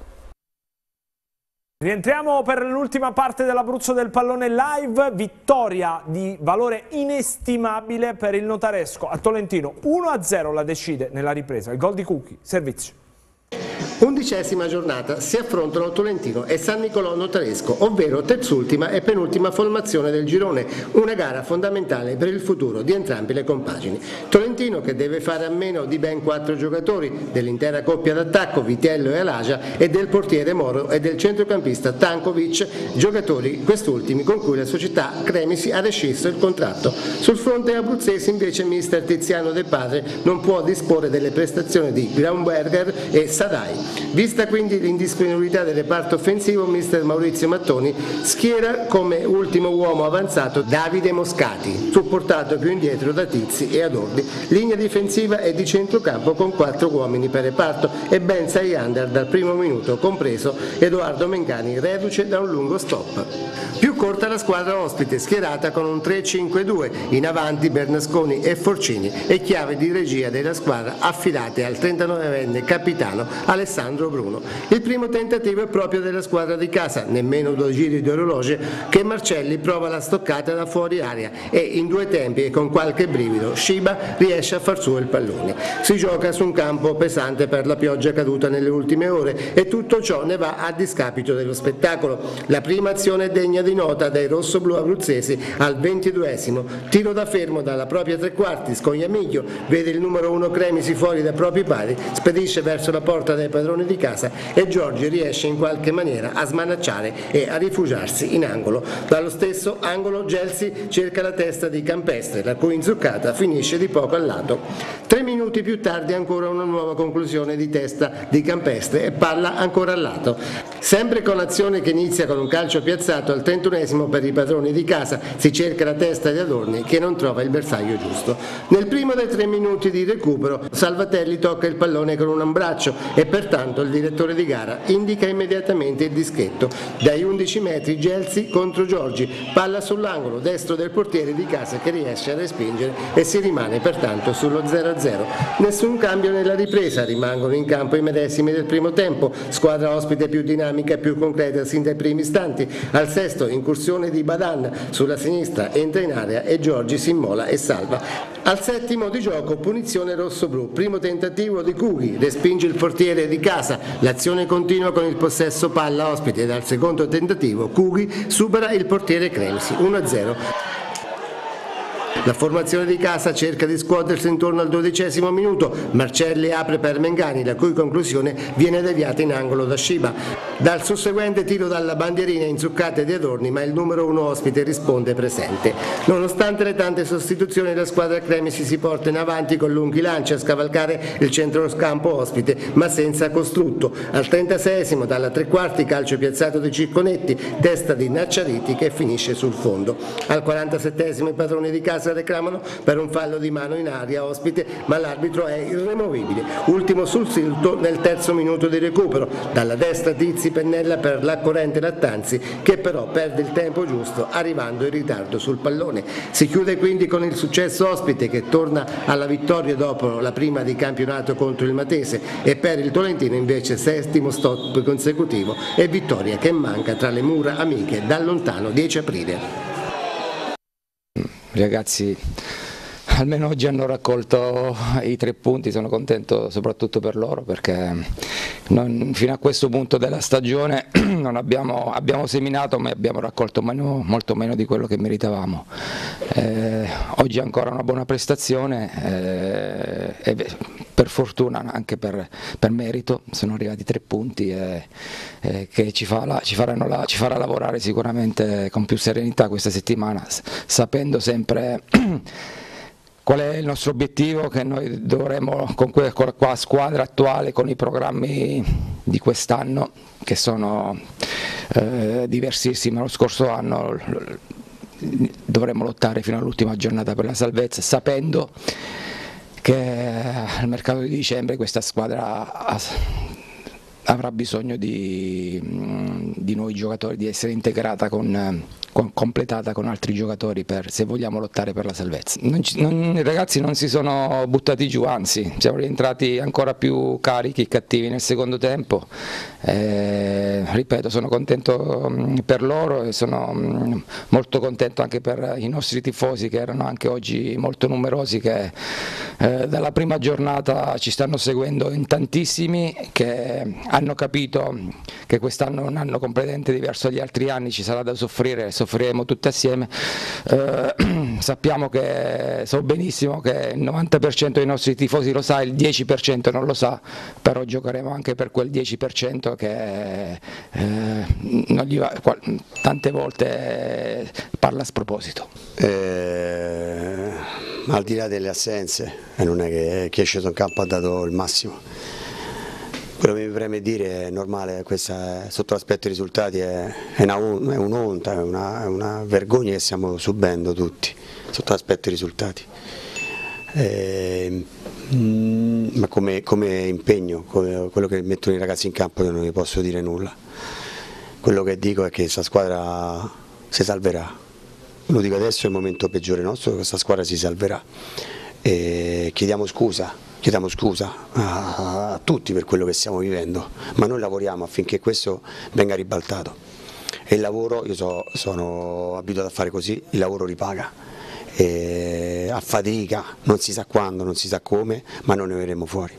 [SPEAKER 1] Rientriamo per l'ultima parte dell'Abruzzo del Pallone Live. Vittoria di valore inestimabile per il Notaresco a Tolentino. 1-0 la decide nella ripresa. Il gol di Cucchi, servizio.
[SPEAKER 16] 11ª giornata, si affrontano Tolentino e San Nicolò Notaresco, ovvero terzultima e penultima formazione del girone, una gara fondamentale per il futuro di entrambe le compagini. Tolentino, che deve fare a meno di ben 4 giocatori, dell'intera coppia d'attacco Vitiello e Alagia, e del portiere Moro e del centrocampista Tankovic, giocatori quest'ultimi con cui la società Cremisi ha rescisso il contratto. Sul fronte abruzzese invece mister Tiziano De Padre non può disporre delle prestazioni di Graunberger e Sadai. Vista quindi l'indisponibilità del reparto offensivo, mister Maurizio Mattoni schiera come ultimo uomo avanzato Davide Moscati, supportato più indietro da Tizi e Adordi. Linea difensiva e di centrocampo con 4 uomini per reparto e ben 6 under dal primo minuto, compreso Edoardo Mengani, reduce da un lungo stop. Più corta la squadra ospite, schierata con un 3-5-2, in avanti Bernasconi e Forcini, e chiave di regia della squadra affidate al 39enne capitano Alessandro Bruno. Il primo tentativo è proprio della squadra di casa, nemmeno 2 giri di orologio che Marcelli prova la stoccata da fuori aria e in 2 tempi e con qualche brivido Shiba riesce a far su il pallone. Si gioca su un campo pesante per la pioggia caduta nelle ultime ore e tutto ciò ne va a discapito dello spettacolo. La prima azione è degna di nota dai rossoblu abruzzesi al 22esimo, tiro da fermo dalla propria tre quarti, Scognamiglio vede il numero 1 Cremisi fuori dai propri pali, spedisce verso la porta dei padroni di casa e Giorgi riesce in qualche maniera a smanacciare e a rifugiarsi in angolo. Dallo stesso angolo Gelsi cerca la testa di Campestre, la cui inzuccata finisce di poco al lato. 3 minuti più tardi ancora una nuova conclusione di testa di Campestre e palla ancora al lato. Sempre con azione che inizia con un calcio piazzato al 31esimo per i padroni di casa, si cerca la testa di Adorni che non trova il bersaglio giusto. Nel primo dei 3 minuti di recupero Salvatelli tocca il pallone con un abbraccio e pertanto il direttore di gara indica immediatamente il dischetto. Dai 11 metri Gelsi contro Giorgi, palla sull'angolo destro del portiere di casa che riesce a respingere e si rimane pertanto sullo 0-0. Nessun cambio nella ripresa, rimangono in campo i medesimi del primo tempo, squadra ospite più dinamica e più concreta sin dai primi istanti. Al sesto incursione di Badan sulla sinistra, entra in area e Giorgi si immola e salva. Al settimo di gioco punizione rossoblu, primo tentativo di Cughi, respinge il portiere di casa, l'azione continua con il possesso palla ospite e dal secondo tentativo Cughi supera il portiere Cremsi, 1-0. La formazione di casa cerca di scuotersi intorno al 12° minuto, Marcelli apre per Mengani, la cui conclusione viene deviata in angolo da Sciba. Dal susseguente tiro dalla bandierina inzuccate di Adorni, ma il numero 1 ospite risponde presente. Nonostante le tante sostituzioni, la squadra Cremisi si porta in avanti con lunghi lanci a scavalcare il centrocampo ospite, ma senza costrutto. Al 36esimo dalla tre quarti calcio piazzato di Cicconetti, testa di Nacciariti che finisce sul fondo. Al 47esimo i padroni di casa reclamano per un fallo di mano in aria ospite, ma l'arbitro è irremovibile. Ultimo sul silto nel terzo minuto di recupero, dalla destra Dizzi pennella per l'accorrente Lattanzi che però perde il tempo giusto arrivando in ritardo sul pallone. Si chiude quindi con il successo ospite che torna alla vittoria dopo la prima di campionato contro il Matese e per il Tolentino invece settimo stop consecutivo e vittoria che manca tra le mura amiche dal lontano 10 aprile.
[SPEAKER 17] I ragazzi almeno oggi hanno raccolto i 3 punti, sono contento soprattutto per loro perché fino a questo punto della stagione non abbiamo seminato ma abbiamo raccolto molto meno di quello che meritavamo. Oggi ancora una buona prestazione e per fortuna anche per merito sono arrivati 3 punti che ci farà lavorare sicuramente con più serenità questa settimana, sapendo sempre qual è il nostro obiettivo, che noi dovremo con la squadra attuale, con i programmi di quest'anno che sono diversissimi. Lo scorso anno dovremo lottare fino all'ultima giornata per la salvezza, sapendo che al mercato di dicembre questa squadra avrà bisogno di nuovi giocatori, di essere integrata completata con altri giocatori se vogliamo lottare per la salvezza. I ragazzi non si sono buttati giù, anzi siamo rientrati ancora più carichi e cattivi nel secondo tempo. Ripeto, sono contento per loro e sono molto contento anche per i nostri tifosi che erano anche oggi molto numerosi, che dalla prima giornata ci stanno seguendo in tantissimi, che hanno capito che quest'anno è un anno completamente diverso dagli altri anni, ci sarà da soffriremo tutti assieme. So benissimo che il 90% dei nostri tifosi lo sa, il 10% non lo sa, però giocheremo anche per quel 10% che non gli va, tante volte parla a sproposito.
[SPEAKER 18] Al di là delle assenze, non è che chi è sceso in campo ha dato il massimo. Quello che mi preme dire è normale, questa, sotto l'aspetto dei risultati è un'onta, è una vergogna che stiamo subendo tutti, sotto l'aspetto dei risultati. Ma come impegno, quello che mettono i ragazzi in campo non vi posso dire nulla. Quello che dico è che questa squadra si salverà. Lo dico adesso, è il momento peggiore nostro, questa squadra si salverà. E chiediamo scusa a tutti per quello che stiamo vivendo, ma noi lavoriamo affinché questo venga ribaltato e il lavoro, io sono abituato a fare così, il lavoro ripaga, e a fatica, non si sa quando, non si sa come, ma noi ne verremo fuori.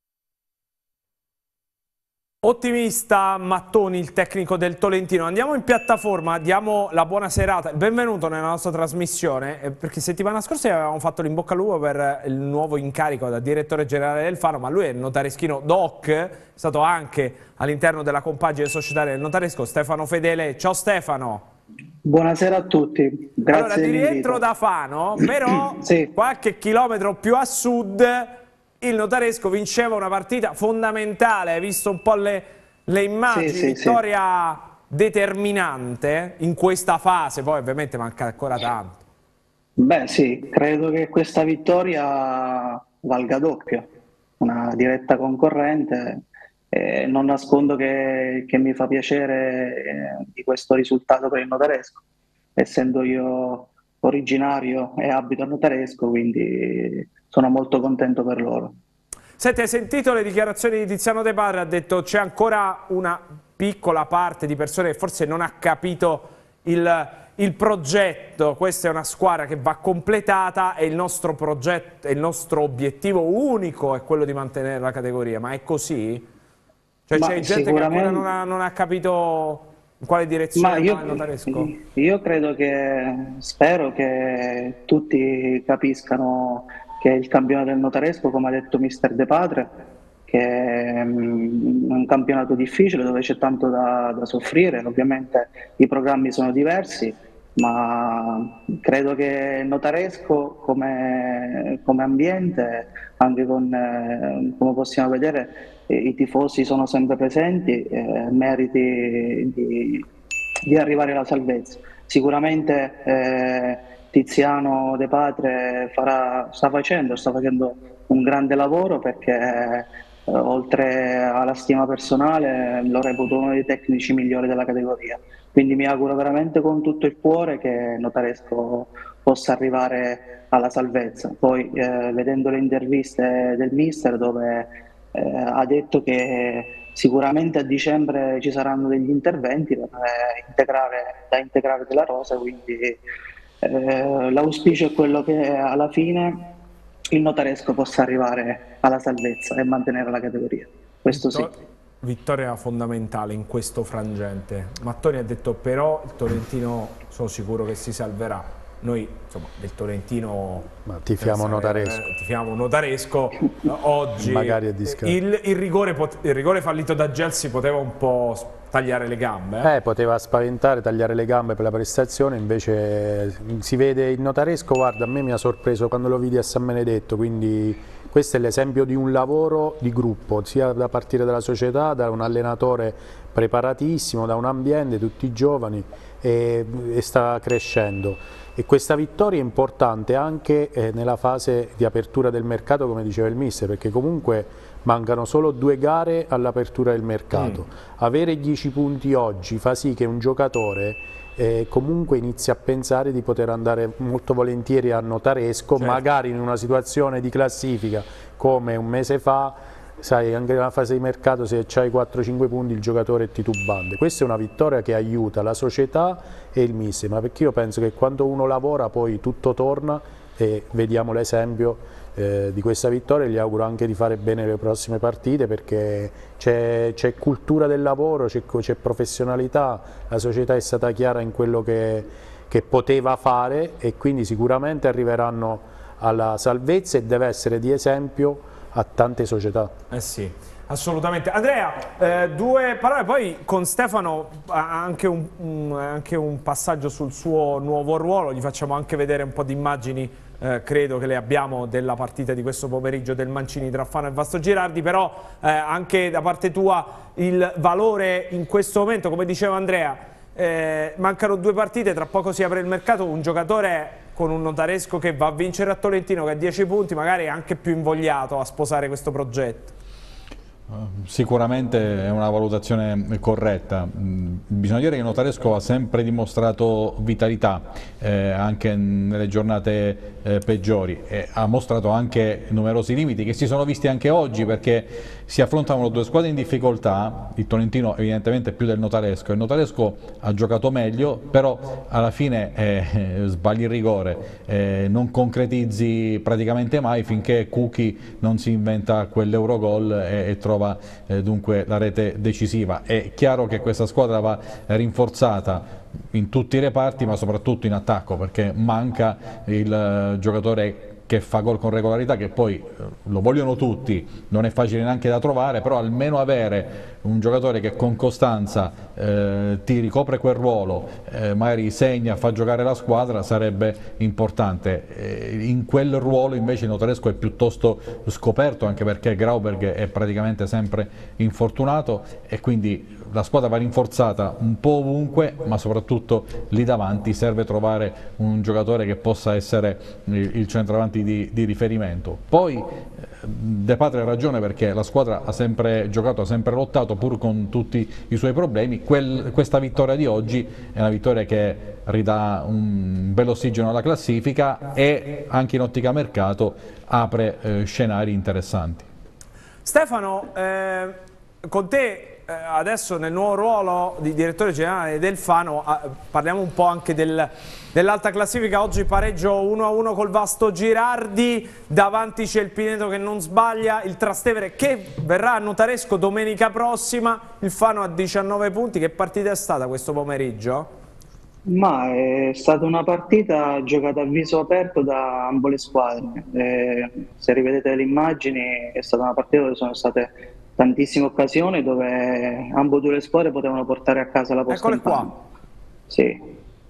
[SPEAKER 1] Ottimista Mattoni, il tecnico del Tolentino. Andiamo in piattaforma, diamo la buona serata, benvenuto nella nostra trasmissione, perché settimana scorsa avevamo fatto l'in bocca al lupo per il nuovo incarico da direttore generale del Fano, ma lui è il notareschino doc, è stato anche all'interno della compagine societaria del notaresco, Stefano Fedele. Ciao Stefano.
[SPEAKER 19] Buonasera a tutti, grazie.
[SPEAKER 1] Allora, di rientro da Fano, però
[SPEAKER 19] sì.
[SPEAKER 1] Qualche chilometro più a sud il Notaresco vinceva una partita fondamentale, hai visto un po' le immagini,
[SPEAKER 19] Sì,
[SPEAKER 1] vittoria determinante in questa fase, poi ovviamente manca ancora tanto.
[SPEAKER 19] Beh sì, credo che questa vittoria valga doppio, una diretta concorrente. Non nascondo che mi fa piacere di questo risultato per il Notaresco, essendo io originario e abito a Notaresco, quindi sono molto contento per loro.
[SPEAKER 1] Senti, hai sentito le dichiarazioni di Tiziano De Padre? Ha detto c'è ancora una piccola parte di persone che forse non ha capito il progetto, questa è una squadra che va completata e il nostro progetto, il nostro obiettivo unico è quello di mantenere la categoria, ma è così? Cioè c'è gente che ancora non ha capito in quale direzione va il Notaresco?
[SPEAKER 19] Io credo spero che tutti capiscano che il campione del Notaresco, come ha detto mister De Padre, che è un campionato difficile dove c'è tanto da soffrire, ovviamente i programmi sono diversi, ma credo che Notaresco come ambiente, anche come possiamo vedere, i tifosi sono sempre presenti, meriti di arrivare alla salvezza. Sicuramente Tiziano De Padre sta facendo un grande lavoro, perché oltre alla stima personale lo reputo uno dei tecnici migliori della categoria, quindi mi auguro veramente con tutto il cuore che Notaresco possa arrivare alla salvezza. Poi vedendo le interviste del mister, dove ha detto che sicuramente a dicembre ci saranno degli interventi da integrare della rosa, quindi l'auspicio è quello che alla fine il Notaresco possa arrivare alla salvezza e mantenere la categoria. Questo sì.
[SPEAKER 1] Vittoria fondamentale in questo frangente. Mattoni ha detto però il Tolentino sono sicuro che si salverà. Noi insomma del Tolentino
[SPEAKER 7] tifiamo
[SPEAKER 1] Notaresco oggi
[SPEAKER 7] magari è
[SPEAKER 1] il rigore fallito da Gelsi poteva un po' tagliare le gambe.
[SPEAKER 7] Poteva spaventare, tagliare le gambe per la prestazione, invece si vede il Notaresco, guarda, a me mi ha sorpreso quando lo vidi a San Benedetto, quindi questo è l'esempio di un lavoro di gruppo, sia da partire dalla società, da un allenatore preparatissimo, da un ambiente, tutti giovani, e sta crescendo. E questa vittoria è importante anche nella fase di apertura del mercato, come diceva il mister, perché comunque mancano solo 2 gare all'apertura del mercato. Avere 10 punti oggi fa sì che un giocatore comunque inizi a pensare di poter andare molto volentieri a Notaresco, magari in una situazione di classifica come un mese fa, sai, anche nella fase di mercato se c'hai 4-5 punti il giocatore è titubante. Questa è una vittoria che aiuta la società e il mister, ma perché io penso che quando uno lavora poi tutto torna, e vediamo l'esempio di questa vittoria. Gli auguro anche di fare bene le prossime partite, perché c'è cultura del lavoro, c'è professionalità, la società è stata chiara in quello che poteva fare, e quindi sicuramente arriveranno alla salvezza, e deve essere di esempio a tante società.
[SPEAKER 1] Sì, assolutamente. Andrea, 2 parole, poi con Stefano anche un passaggio sul suo nuovo ruolo, gli facciamo anche vedere un po' di immagini, credo che le abbiamo, della partita di questo pomeriggio del Mancini tra Fano e Vasto Girardi, però anche da parte tua il valore in questo momento, come diceva Andrea, mancano 2 partite, tra poco si apre il mercato, un giocatore con un Notaresco che va a vincere a Tolentino, che ha 10 punti, magari è anche più invogliato a sposare questo progetto.
[SPEAKER 2] Sicuramente è una valutazione corretta. Bisogna dire che Notaresco ha sempre dimostrato vitalità, anche nelle giornate peggiori, e ha mostrato anche numerosi limiti che si sono visti anche oggi, perché si affrontavano 2 squadre in difficoltà, il Tolentino evidentemente più del Notaresco. Il Notaresco ha giocato meglio, però alla fine sbagli il rigore, non concretizzi praticamente mai finché Cucchi non si inventa quell'Eurogol e trova dunque la rete decisiva. È chiaro che questa squadra va rinforzata in tutti i reparti, ma soprattutto in attacco, perché manca il giocatore che fa gol con regolarità, che poi lo vogliono tutti, non è facile neanche da trovare, però almeno avere un giocatore che con costanza ti ricopre quel ruolo, magari segna, fa giocare la squadra, sarebbe importante. In quel ruolo invece il Notaresco è piuttosto scoperto, anche perché Grauberg è praticamente sempre infortunato, e quindi la squadra va rinforzata un po' ovunque, ma soprattutto lì davanti serve trovare un giocatore che possa essere il centravanti di riferimento. Poi De Patria ha ragione, perché la squadra ha sempre giocato, ha sempre lottato pur con tutti i suoi problemi. Questa vittoria di oggi è una vittoria che ridà un bel ossigeno alla classifica e anche in ottica mercato apre scenari interessanti.
[SPEAKER 1] Stefano, con te adesso nel nuovo ruolo di direttore generale del Fano parliamo un po' anche dell'alta classifica. Oggi pareggio 1-1 col Vasto Girardi, davanti c'è il Pineto che non sbaglia, il Trastevere che verrà a Notaresco domenica prossima, il Fano ha 19 punti. Che partita è stata questo pomeriggio?
[SPEAKER 19] Ma è stata una partita giocata a viso aperto da ambo le squadre. Se rivedete le immagini è stata una partita dove sono state tantissime occasioni, dove ambo due le squadre potevano portare a casa la posta in mano. Sì.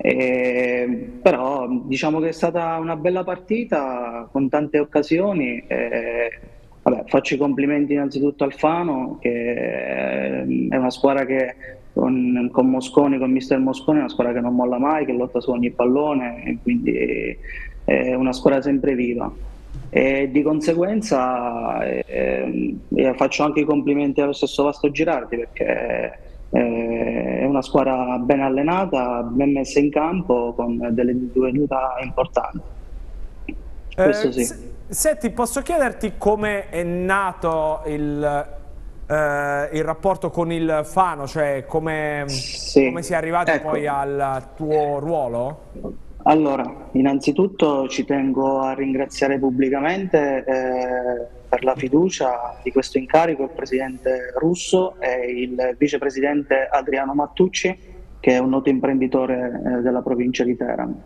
[SPEAKER 19] Però diciamo che è stata una bella partita con tante occasioni. Vabbè, faccio i complimenti innanzitutto al Fano, che è una squadra che con Mosconi, con mister Mosconi, è una squadra che non molla mai, che lotta su ogni pallone, e quindi è una squadra sempre viva. E di conseguenza faccio anche i complimenti allo stesso Vasto Girardi, perché è una squadra ben allenata, ben messa in campo, con delle individualità importanti. Questo sì.
[SPEAKER 1] Senti, posso chiederti come è nato il rapporto con il Fano, cioè come si è arrivati poi al tuo ruolo?
[SPEAKER 19] Allora, innanzitutto ci tengo a ringraziare pubblicamente per la fiducia di questo incarico il presidente Russo e il vicepresidente Adriano Mattucci, che è un noto imprenditore della provincia di Teramo.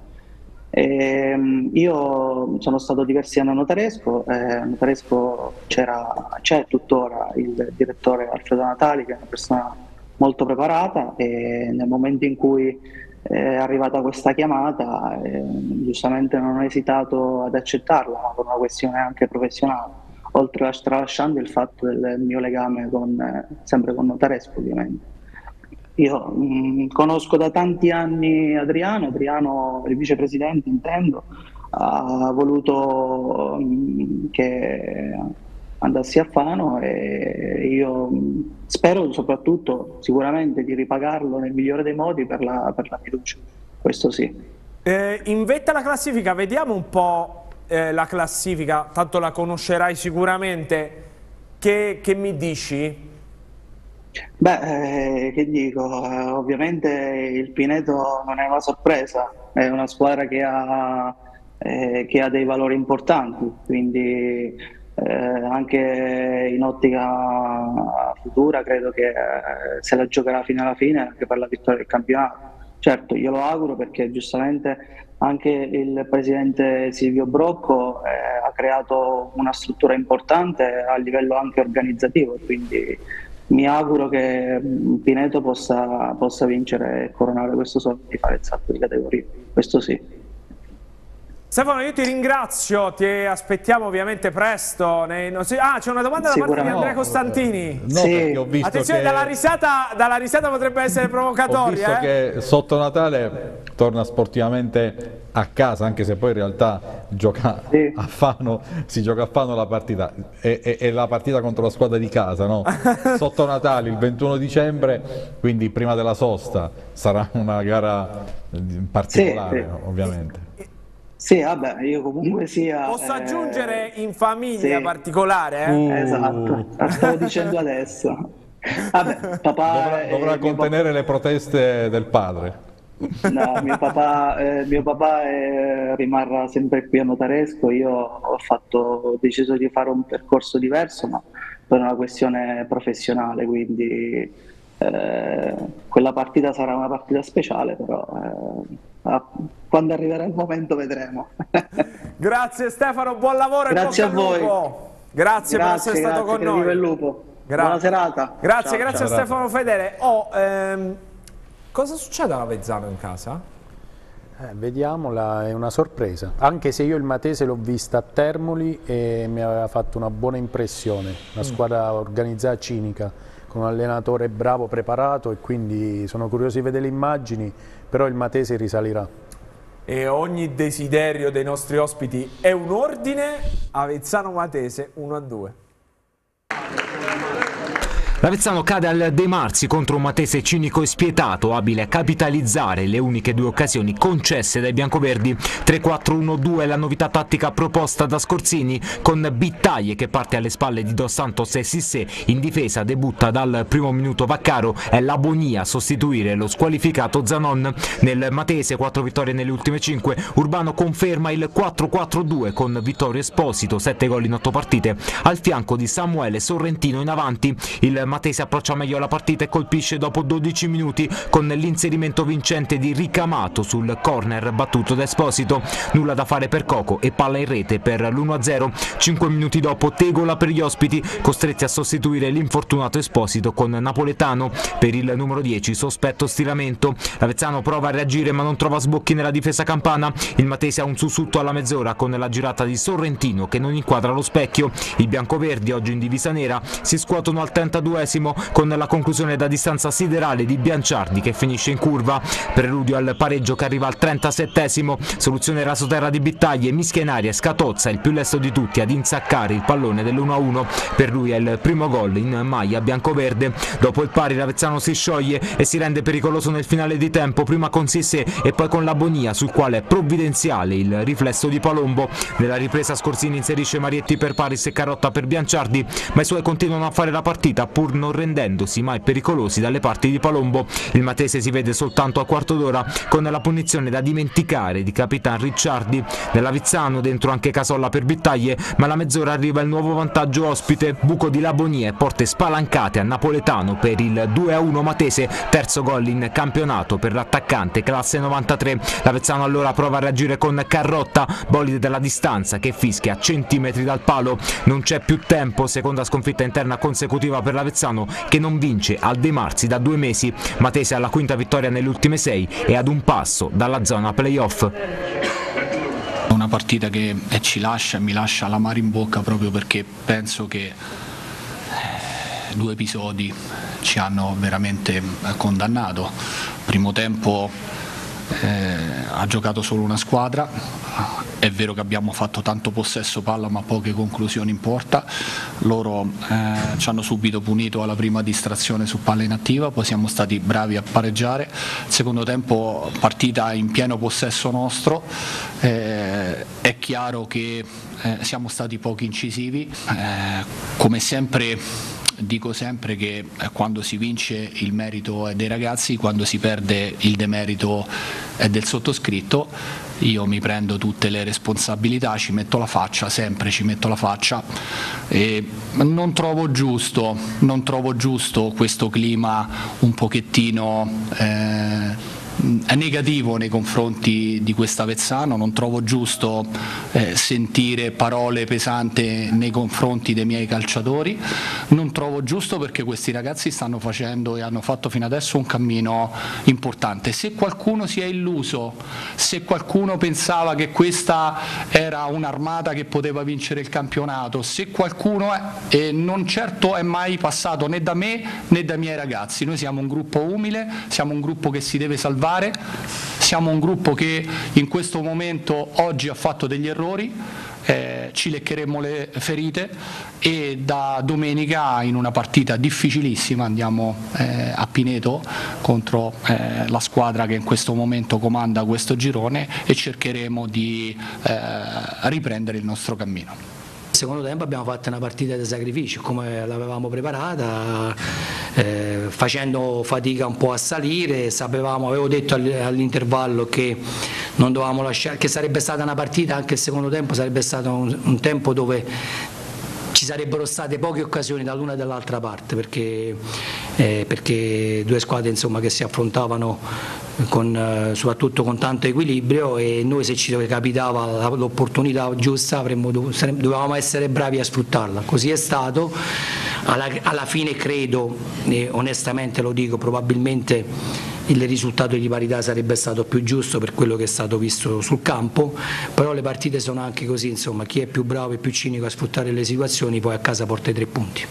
[SPEAKER 19] Io sono stato diversi anni a Notaresco, c'è tuttora il direttore Alfredo Natali, che è una persona molto preparata, e nel momento in cui è arrivata questa chiamata giustamente non ho esitato ad accettarla, ma per una questione anche professionale, oltre tralasciando il fatto del mio legame sempre con Notaresco, ovviamente. Io conosco da tanti anni Adriano, il vicepresidente intendo, ha voluto che andassi a Fano, e io spero soprattutto sicuramente di ripagarlo nel migliore dei modi per la fiducia, questo sì.
[SPEAKER 1] In vetta alla classifica, vediamo un po' la classifica, tanto la conoscerai sicuramente, che mi dici?
[SPEAKER 19] Beh, che dico, ovviamente il Pineto non è una sorpresa, è una squadra che ha dei valori importanti, quindi anche in ottica futura credo che se la giocherà fino alla fine anche per la vittoria del campionato. Certo, io lo auguro, perché giustamente anche il presidente Silvio Brocco ha creato una struttura importante a livello anche organizzativo, quindi mi auguro che Pineto possa vincere e coronare questo sogno di fare il salto di categoria, questo sì.
[SPEAKER 1] Stefano, io ti ringrazio, ti aspettiamo ovviamente presto. C'è una domanda da parte di Andrea Costantini.
[SPEAKER 2] No, perché ho visto
[SPEAKER 1] attenzione,
[SPEAKER 2] che
[SPEAKER 1] dalla risata potrebbe essere provocatoria.
[SPEAKER 2] Ho visto che sotto Natale torna sportivamente a casa, anche se poi in realtà a Fano, si gioca a Fano la partita, è la partita contro la squadra di casa, no? Sotto Natale, il 21 dicembre, quindi prima della sosta, sarà una gara particolare, ovviamente.
[SPEAKER 19] Sì, vabbè, io comunque sia...
[SPEAKER 1] Posso aggiungere in famiglia particolare?
[SPEAKER 19] Esatto, lo stavo dicendo adesso. Vabbè, papà
[SPEAKER 2] dovrà contenere le proteste del padre.
[SPEAKER 19] No, mio papà rimarrà sempre qui a Notaresco. Io ho deciso di fare un percorso diverso, ma per una questione professionale, quindi quella partita sarà una partita speciale, però quando arriverà il momento vedremo.
[SPEAKER 1] Grazie Stefano, buon lavoro e
[SPEAKER 19] Grazie
[SPEAKER 1] bocca al
[SPEAKER 19] a voi.
[SPEAKER 1] lupo. Grazie per essere stato con noi.
[SPEAKER 19] Viva il lupo. Buona serata.
[SPEAKER 1] Grazie,
[SPEAKER 19] Ciao,
[SPEAKER 1] grazie
[SPEAKER 19] ciao.
[SPEAKER 1] a Stefano Fedele. Cosa succede alla Vezzano in casa?
[SPEAKER 7] Vediamola, è una sorpresa, anche se io il Matese l'ho vista a Termoli e mi aveva fatto una buona impressione, una squadra organizzata, cinica, con un allenatore bravo, preparato, e quindi sono curioso di vedere le immagini, però il Matese risalirà.
[SPEAKER 1] E ogni desiderio dei nostri ospiti è un ordine. Avezzano Matese 1-2.
[SPEAKER 20] L'Avezzano cade al De Marzi contro un Matese cinico e spietato, abile a capitalizzare le uniche due occasioni concesse dai biancoverdi. 3-4-1-2 è la novità tattica proposta da Scorzini, con Bittaglie che parte alle spalle di Dos Santos e Sissé. In difesa debutta dal primo minuto Vaccaro, è l'Abonia a sostituire lo squalificato Zanon. Nel Matese 4 vittorie nelle ultime 5, Urbano conferma il 4-4-2 con Vittorio Esposito, 7 gol in 8 partite, al fianco di Samuele Sorrentino in avanti. Il Matese approccia meglio la partita e colpisce dopo 12 minuti con l'inserimento vincente di Ricamato sul corner battuto da Esposito. Nulla da fare per Coco e palla in rete per l'1-0. 5 minuti dopo tegola per gli ospiti, costretti a sostituire l'infortunato Esposito con Napoletano per il numero 10, sospetto stiramento. L'Avezzano prova a reagire ma non trova sbocchi nella difesa campana. Il Matese ha un sussulto alla mezz'ora con la girata di Sorrentino che non inquadra lo specchio. I biancoverdi, oggi in divisa nera, si scuotono al 32esimo con la conclusione da distanza siderale di Bianciardi che finisce in curva. Preludio al pareggio che arriva al 37esimo, soluzione rasoterra di Bittaglie, mischia in aria e Scatozza, il più lesto di tutti ad insaccare il pallone dell'1-1. Per lui è il primo gol in maglia biancoverde. Dopo il pari l'Avezzano si scioglie e si rende pericoloso nel finale di tempo, prima con Sissé e poi con l'Abonia, sul quale è provvidenziale il riflesso di Palombo. Nella ripresa Scorzini inserisce Marietti per Paris e Carotta per Bianciardi, ma i suoi continuano a fare la partita pur non rendendosi mai pericolosi dalle parti di Palombo. Il Matese si vede soltanto a quarto d'ora con la punizione da dimenticare di Capitan Ricciardi. Nell'Avezzano dentro anche Casolla per Bittaglie, ma alla mezz'ora arriva il nuovo vantaggio ospite, buco di Labonia e porte spalancate a Napoletano per il 2-1 Matese, terzo gol in campionato per l'attaccante classe 93. L'Avezzano allora prova a reagire con Carrotta, bolide della distanza che fischia a centimetri dal palo. Non c'è più tempo, seconda sconfitta interna consecutiva per l'Avezzano che non vince al De Marzi da 2 mesi. Matese alla quinta vittoria nelle ultime 6 e ad un passo dalla zona playoff.
[SPEAKER 21] Una partita che mi lascia l'amaro in bocca, proprio perché penso che 2 episodi ci hanno veramente condannato. Primo tempo ha giocato solo una squadra, è vero che abbiamo fatto tanto possesso palla ma poche conclusioni in porta. Loro ci hanno subito punito alla prima distrazione su palla inattiva, poi siamo stati bravi a pareggiare. Secondo tempo partita in pieno possesso nostro, è chiaro che siamo stati poco incisivi, come sempre. Dico sempre che quando si vince il merito è dei ragazzi, quando si perde il demerito è del sottoscritto. Io mi prendo tutte le responsabilità, ci metto la faccia, sempre ci metto la faccia, e non trovo giusto questo clima un pochettino negativo nei confronti di quest'Avezzano. Non trovo giusto sentire parole pesanti nei confronti dei miei calciatori, non trovo giusto perché questi ragazzi stanno facendo e hanno fatto fino adesso un cammino importante. Se qualcuno si è illuso, se qualcuno pensava che questa era un'armata che poteva vincere il campionato, se qualcuno non certo è mai passato né da me né dai miei ragazzi. Noi siamo un gruppo umile, siamo un gruppo che si deve salvare, siamo un gruppo che in questo momento oggi ha fatto degli errori, ci leccheremo le ferite e da domenica in una partita difficilissima andiamo a Pineto contro la squadra che in questo momento comanda questo girone e cercheremo di riprendere il nostro cammino.
[SPEAKER 22] Nel secondo tempo abbiamo fatto una partita di sacrificio come l'avevamo preparata, facendo fatica un po' a salire. Avevo detto all'intervallo che non dovevamo lasciare, che sarebbe stata una partita, anche il secondo tempo sarebbe stato un tempo dove ci ci sarebbero state poche occasioni dall'una e dall'altra parte, perché due squadre insomma, che si affrontavano soprattutto con tanto equilibrio, e noi se ci capitava l'opportunità giusta dovevamo essere bravi a sfruttarla. Così è stato. Alla fine credo, onestamente lo dico, probabilmente il risultato di parità sarebbe stato più giusto per quello che è stato visto sul campo, però le partite sono anche così, insomma, chi è più bravo e più cinico a sfruttare le situazioni poi a casa porta i 3 punti.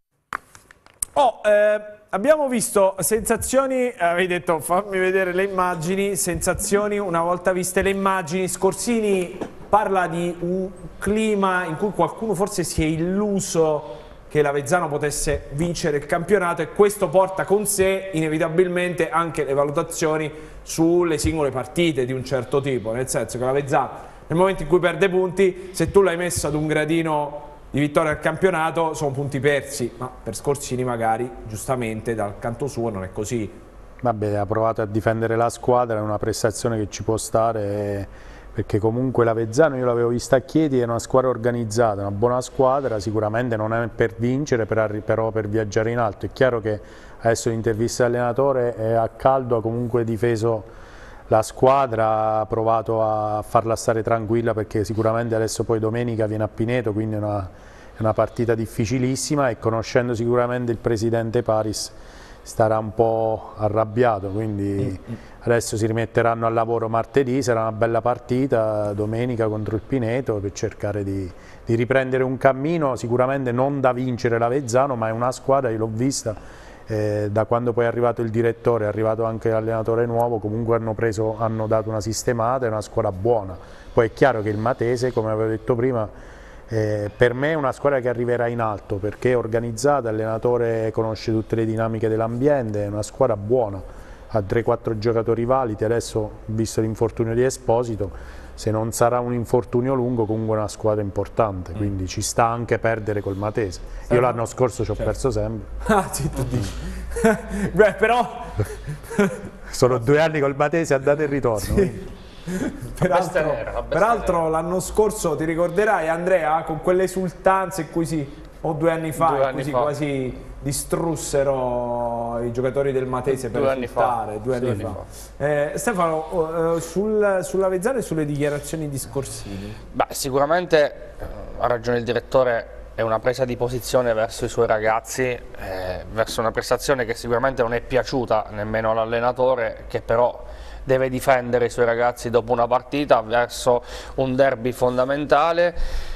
[SPEAKER 1] Abbiamo visto sensazioni, avevi detto fammi vedere le immagini, sensazioni una volta viste le immagini. Scorsini parla di un clima in cui qualcuno forse si è illuso che l'Avezzano potesse vincere il campionato, e questo porta con sé inevitabilmente anche le valutazioni sulle singole partite di un certo tipo, nel senso che l'Avezzano nel momento in cui perde punti, se tu l'hai messo ad un gradino di vittoria al campionato, sono punti persi, ma per Scorsini magari giustamente dal canto suo non è così.
[SPEAKER 7] Vabbè, ha provato a difendere la squadra, è una prestazione che ci può stare, perché comunque l'Avezzano io l'avevo vista a Chieti, è una squadra organizzata, una buona squadra, sicuramente non è per vincere, però per viaggiare in alto. È chiaro che adesso l'intervista dell'allenatore è a caldo, ha comunque difeso la squadra, ha provato a farla stare tranquilla, perché sicuramente adesso poi domenica viene a Pineto, quindi è una partita difficilissima, e conoscendo sicuramente il presidente Paris starà un po' arrabbiato, quindi adesso si rimetteranno al lavoro martedì, sarà una bella partita domenica contro il Pineto per cercare di riprendere un cammino, sicuramente non da vincere l'Avezzano, ma è una squadra, io l'ho vista, da quando poi è arrivato il direttore, è arrivato anche l'allenatore nuovo, comunque hanno dato una sistemata, è una squadra buona. Poi è chiaro che il Matese, come avevo detto prima, per me è una squadra che arriverà in alto, perché è organizzata, l'allenatore conosce tutte le dinamiche dell'ambiente, è una squadra buona, ha 3-4 giocatori validi. Adesso, visto l'infortunio di Esposito, se non sarà un infortunio lungo, comunque è una squadra importante, quindi ci sta anche perdere col Matese. Io l'anno scorso ci ho perso sempre.
[SPEAKER 1] Ah, sì, tu dici. Beh, però
[SPEAKER 7] sono 2 anni col Matese, andata e ritorno. Sì.
[SPEAKER 1] Peraltro l'anno scorso, ti ricorderai Andrea, con quelle esultanze in cui o 2 anni fa, quasi distrussero i giocatori del Matese per esultare, 2 anni fa. Stefano, sull'Avezzano e sulle dichiarazioni di Scorsini?
[SPEAKER 11] Beh, sicuramente ha ragione il direttore, è una presa di posizione verso i suoi ragazzi, verso una prestazione che sicuramente non è piaciuta nemmeno all'allenatore, che però deve difendere i suoi ragazzi dopo una partita, verso un derby fondamentale,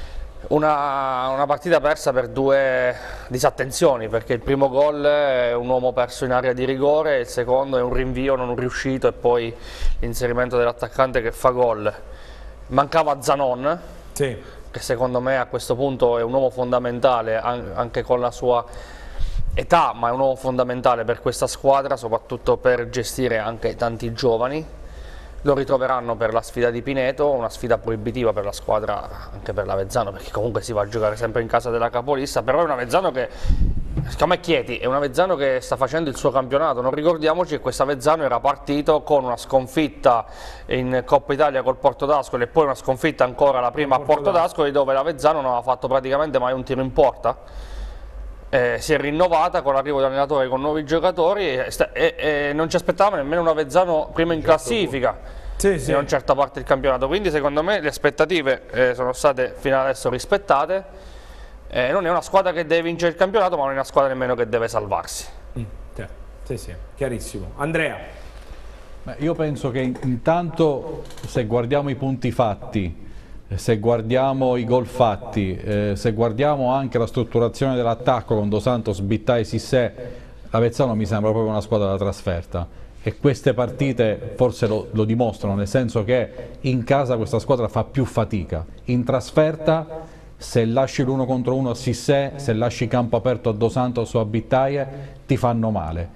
[SPEAKER 11] una partita persa per 2 disattenzioni, perché il primo gol è un uomo perso in area di rigore, il secondo è un rinvio non riuscito e poi l'inserimento dell'attaccante che fa gol. Mancava Zanon, che secondo me a questo punto è un uomo fondamentale, anche con la sua età, ma è un uomo fondamentale per questa squadra, soprattutto per gestire anche tanti giovani. Lo ritroveranno per la sfida di Pineto, una sfida proibitiva per la squadra, anche per l'Avezzano, perché comunque si va a giocare sempre in casa della capolista, però è un Avezzano che, come Chieti, è un Avezzano che sta facendo il suo campionato. Non ricordiamoci che questo Avezzano era partito con una sconfitta in Coppa Italia col Porto d'Ascoli e poi una sconfitta ancora la prima a Porto d'Ascoli, dove l'Avezzano non aveva fatto praticamente mai un tiro in porta. Si è rinnovata con l'arrivo dell'allenatore con nuovi giocatori e non ci aspettavamo nemmeno un Avezzano prima in classifica in una certa parte del campionato, quindi secondo me le aspettative sono state fino adesso rispettate. Non è una squadra che deve vincere il campionato, ma non è una squadra nemmeno che deve salvarsi.
[SPEAKER 1] Sì, chiarissimo. Andrea?
[SPEAKER 2] Beh, io penso che intanto, se guardiamo i punti fatti, se guardiamo i gol fatti, se guardiamo anche la strutturazione dell'attacco con Dos Santos, Bittà e Sissé, l'Avezzano mi sembra proprio una squadra da trasferta, e queste partite forse lo dimostrano, nel senso che in casa questa squadra fa più fatica, in trasferta se lasci l'1 contro 1 a Sissé, se lasci campo aperto a Dos Santos o a Bittaie, ti fanno male.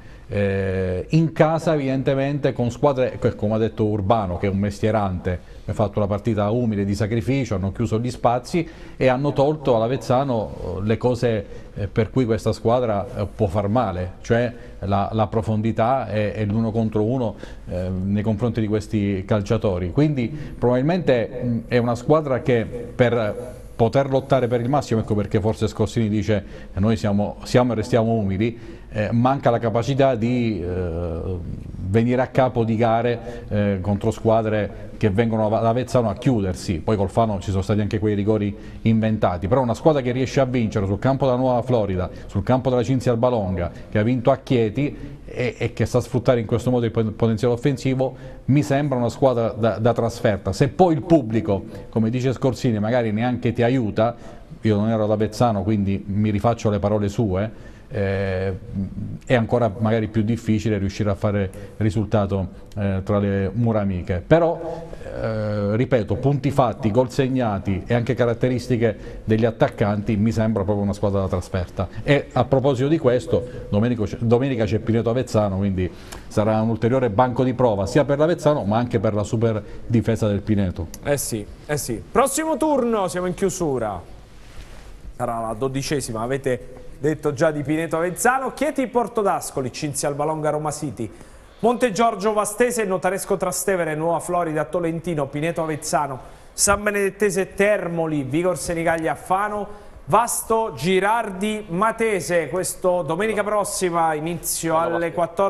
[SPEAKER 2] In casa evidentemente con squadre, come ha detto Urbano, che è un mestierante, ha fatto una partita umile di sacrificio, hanno chiuso gli spazi e hanno tolto all'Avezzano le cose per cui questa squadra può far male, cioè la profondità e l'1 contro 1 nei confronti di questi calciatori. Quindi probabilmente è una squadra che per poter lottare per il massimo, ecco perché forse Scorsini dice noi siamo e restiamo umili, manca la capacità di venire a capo di gare contro squadre che vengono da Avezzano a chiudersi. Poi col Fano ci sono stati anche quei rigori inventati, però una squadra che riesce a vincere sul campo della Nuova Florida, sul campo della Cinzia Albalonga, che ha vinto a Chieti e che sa sfruttare in questo modo il potenziale offensivo, mi sembra una squadra da trasferta. Se poi il pubblico, come dice Scorsini, magari neanche ti aiuta, io non ero ad Avezzano quindi mi rifaccio le parole sue, è ancora magari più difficile riuscire a fare risultato tra le mura amiche. Però ripeto, punti fatti, gol segnati e anche caratteristiche degli attaccanti, mi sembra proprio una squadra da trasferta. E a proposito di questo, domenica c'è Pineto Avezzano, quindi sarà un ulteriore banco di prova sia per l'Avezzano ma anche per la super difesa del Pineto.
[SPEAKER 1] Sì. Prossimo turno, siamo in chiusura, sarà la 12ª, avete detto già di Pineto Avezzano. Chieti Porto d'Ascoli, Cinzia Albalonga Roma City, Montegiorgio Vastese, Notaresco Trastevere, Nuova Florida Tolentino, Pineto Avezzano, San Benedettese Termoli, Vigor Senigallia Fano, Vasto Girardi Matese. Questo domenica prossima, inizio alle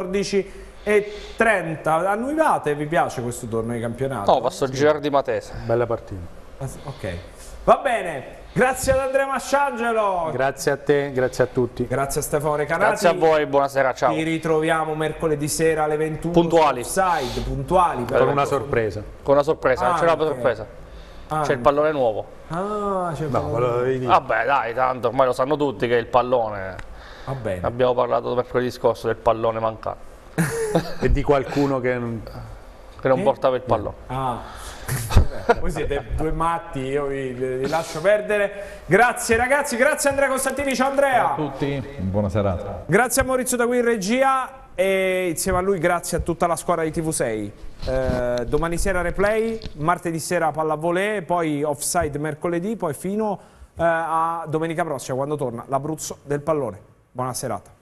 [SPEAKER 1] 14:30. Annuivate, vi piace questo torneo di campionato?
[SPEAKER 11] No, Vasto Girardi Matese.
[SPEAKER 7] Bella partita.
[SPEAKER 1] Ok, va bene. Grazie ad Andrea Masciangelo.
[SPEAKER 7] Grazie a te, grazie a tutti.
[SPEAKER 1] Grazie a Stefano Recanati.
[SPEAKER 11] Grazie a voi, buonasera, ciao.
[SPEAKER 1] Ci ritroviamo mercoledì sera alle 21.
[SPEAKER 11] Puntuali.
[SPEAKER 1] Offside, puntuali.
[SPEAKER 7] Con una sorpresa.
[SPEAKER 11] Con una sorpresa, c'è una sorpresa. C'è il pallone nuovo.
[SPEAKER 1] C'è il
[SPEAKER 7] pallone nuovo.
[SPEAKER 11] Vabbè dai, tanto ormai lo sanno tutti che il pallone...
[SPEAKER 1] Va bene.
[SPEAKER 11] Abbiamo parlato mercoledì scorso del pallone mancato.
[SPEAKER 7] E di qualcuno che non
[SPEAKER 11] portava il pallone.
[SPEAKER 1] Voi siete due matti, io vi lascio perdere. Grazie ragazzi, grazie Andrea Costantini, ciao Andrea.
[SPEAKER 2] Ciao a tutti, buona serata.
[SPEAKER 1] Grazie a Maurizio da qui in regia e insieme a lui grazie a tutta la squadra di TV6. Domani sera replay, martedì sera pallavolo, poi offside mercoledì, poi fino a domenica prossima quando torna l'Abruzzo del pallone. Buona serata.